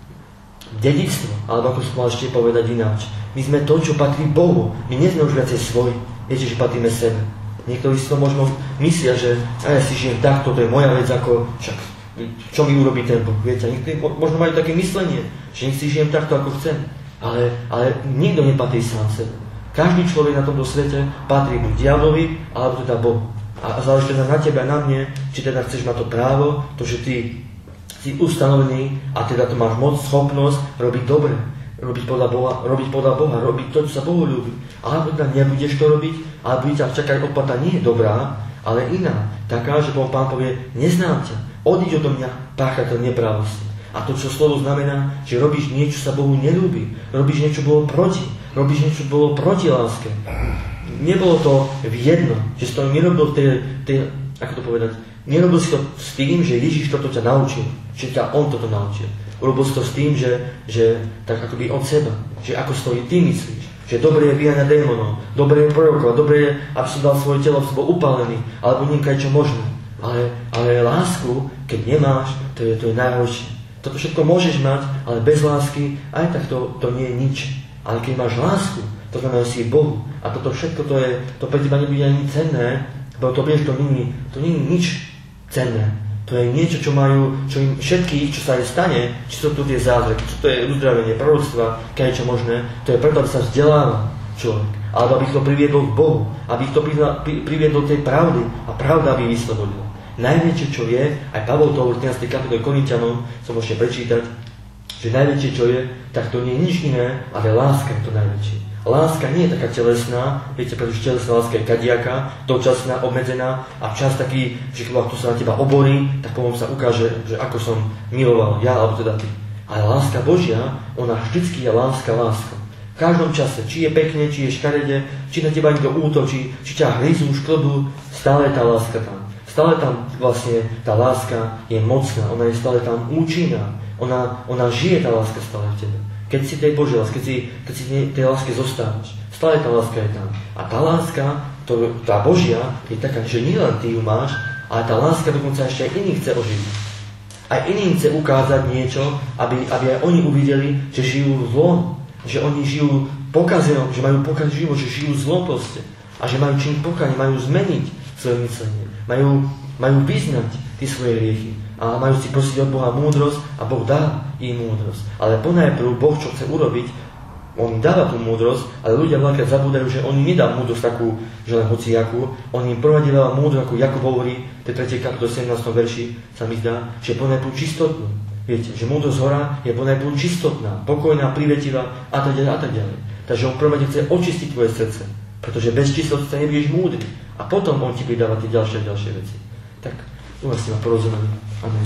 dedičstvo, alebo ako som mal ešte povedať ináč. My sme to, čo patrí Bohu, my nie sme už viacej svoji, viete, že patríme sebe. Niektorí si to možno myslia, že a ja si žijem takto, to je moja vec, ako však, čo mi urobí ten Boh, viete. Niektorí možno majú také myslenie, že nech si žijem takto, ako chcem. Ale, ale nikto nepatrí sám sebe. Každý človek na tomto svete patrí buď diablovi, alebo teda Bohu. A záleží teda na tebe a na mne, či teda chceš mať to právo, to, že ty si ustanovený a teda to máš moc, schopnosť robiť dobre. Robiť podľa Boha, robiť podľa Boha, robiť to, čo sa Bohu ľúbi. Alebo teda nebudeš to robiť, ale bude ťa čakať odplata nie je dobrá, ale iná. Taká, že Pán povie, neznám ťa, odíď odo mňa, páchateľ neprávosti. A to, čo slovo znamená, že robíš niečo, čo sa Bohu neľúbi. Robíš niečo, čo bolo proti. Robíš niečo, čo bolo proti láske. Nebolo to v jedno, že si to nerobil tej, tej, ako to povedať, nerobil si to s tým, že Ježiš toto ťa naučil. Že ťa On toto naučil. Urobil si to s tým, že, že tak akoby od seba. Že ako stojí ty myslíš. Že dobre je vyháňať démonov, dobre je prorokovať, dobre je, aby som dal svoje telo v sebo upálený, alebo niekaj čo možné. Ale, ale lásku, keď nemáš, to je, to je najhoršie. Toto všetko môžeš mať, ale bez lásky aj tak to, to nie je nič. Ale keď máš lásku, To znamená, že si Bohu. A toto všetko, to, je, to pre teba nebude ani cenné, lebo to vieš, to nie to nie je nič cenné. To je niečo, čo majú, čo im všetkých, čo sa aj stane, či to tu je zázrak, či to je uzdravenie, proroctva, keď je čo možné, to je preto, aby sa vzdeláva človek. Alebo aby ich to priviedlo k Bohu, aby ich to priviedlo k tej pravdy a pravda by vyslobodila. Najväčšie, čo je, aj Pavol to v trinástej kapitole Korinťanom som môžete prečítať, že najväčšie, čo je, tak to nie je nič iné, ale láska je to najväčšie. Láska nie je taká telesná, viete, pretože telesná láska je kadiaká, dočasná, obmedzená a čas taký, že keď to sa na teba oborí, tak potom sa ukáže, že ako som miloval ja, alebo teda ty. Ale láska Božia, ona vždycky je láska láska. V každom čase, či je pekne, či je škarede, či na teba niekto útočí, či ťa hryzú, šklbú, stále je tá láska tam. Stále tam vlastne tá láska je mocná, ona je stále tam účinná, ona, ona žije tá láska stále v tebe. Keď si tej Božej láske, keď si, keď si tej láske zostávaš, stále tá láska je tam. A tá láska, to, tá Božia, je taká, že nielen ty ju máš, ale tá láska dokonca ešte aj iných chce oživiť. Aj iným chce ukázať niečo, aby, aby aj oni uvideli, že žijú zlo, že oni žijú pokazeno, že majú pokaziť život, že žijú zlo proste. A že majú čím pokaziť, majú zmeniť svoje myslenie. Majú, majú vyznať tie svoje hriechy. A majú si prosiť od Boha múdrosť a Boh dá im múdrosť. Ale ponajprv Boh, čo chce urobiť, on im dáva tú múdrosť, ale ľudia veľakrát zabúdajú, že on im nedá múdrosť takú, že len hociakú. On im prvá dáva múdrosť, ako Jakub hovorí, v tej tretej kapitole sedemnástom verši sa mi zdá, že ponajprv čistotnú. Viete, že múdrosť hora je ponajprv čistotná, pokojná, privetivá a tak ďalej a tak ďalej. Takže on prvá chce očistiť tvoje srdce, pretože bez čistoty sa nebudeš múdry. A potom on ti pridáva tie ďalšie a ďalšie veci. Tak, vlastne ma porozumeli. Amen.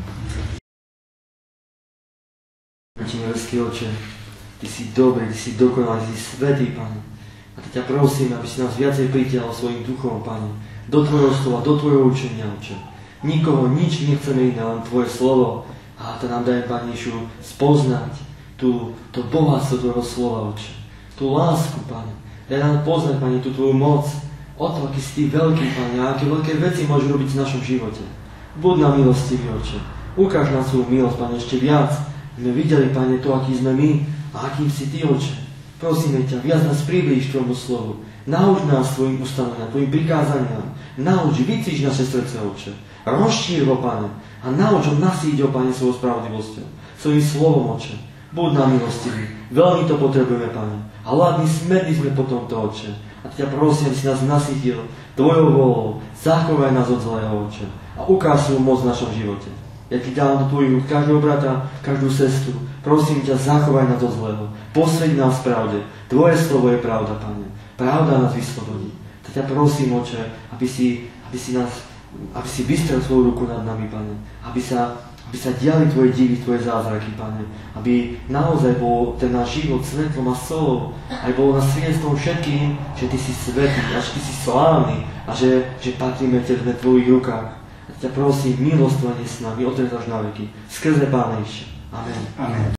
Ti nebeský Oče, Ty si dobrý, Ty si dokonalý, Ty si svätý, Pane. A Ty ťa prosím, aby si nás viacej pritiahol svojim duchom, Pane. Do Tvojho slova, do Tvojho učenia, Oče. Nikoho, nič nechceme iné, len Tvoje slovo. A to nám daj, Pane Ježišu, spoznať tú, to bohatstvo Tvojho slova, Oče. Tú lásku, Pane. Daj nám poznať, Pane, tú Tvoju moc. O to, aký si Ty veľký, Pane, a aké veľké veci môžeš robiť v našom živote. Buď nám milostivý, Oče. Ukáž nám svoju milosť, Pane, ešte viac. My videli, Pane, to, aký sme my a akým si Ty, Oče. Prosíme ťa, viac nás priblíž Tvojmu slovu. Nauč nás Tvojim ustanoveniam, Tvojim prikázaniam. Nauč, vycíš naše srdce, Oče. Rozšír ho, Pane. A nauč ho, nasíť ho, Pane, svojou spravodlivosťou. Svojím slovom, Oče. Buď nám milostivý. Veľmi to potrebujeme, Pane. A hladní, smední sme po tomto, Oče. A ťa prosím, aby si nás nasítil Tvojou volou. Zachovaj nás od zlého, Oče. A ukáž svoju moc v našom živote. Ja Ti dávam do Tvojich rúk každého brata, každú sestru. Prosím ťa, zachovaj nás od zlého. Posveď nás v pravde. Tvoje slovo je pravda, Pane. Pravda nás vyslobodí. Tak ťa prosím, Oče, aby si, aby si nás, aby si vystrel svoju ruku nad nami, Pane. Aby sa, aby sa diali Tvoje divy, Tvoje zázraky, Pane. Aby naozaj bol ten náš život svetlom a solou. Aj bol nás svedectvom všetkým, že Ty si svätý a že Ty si slávny a že, že patríme Tebe v Tvojich rukách. A ťa prosím, milosť Tvoja je s nami, odteraz až na veky. Skrze Pána Ježiša. Amen. Amen.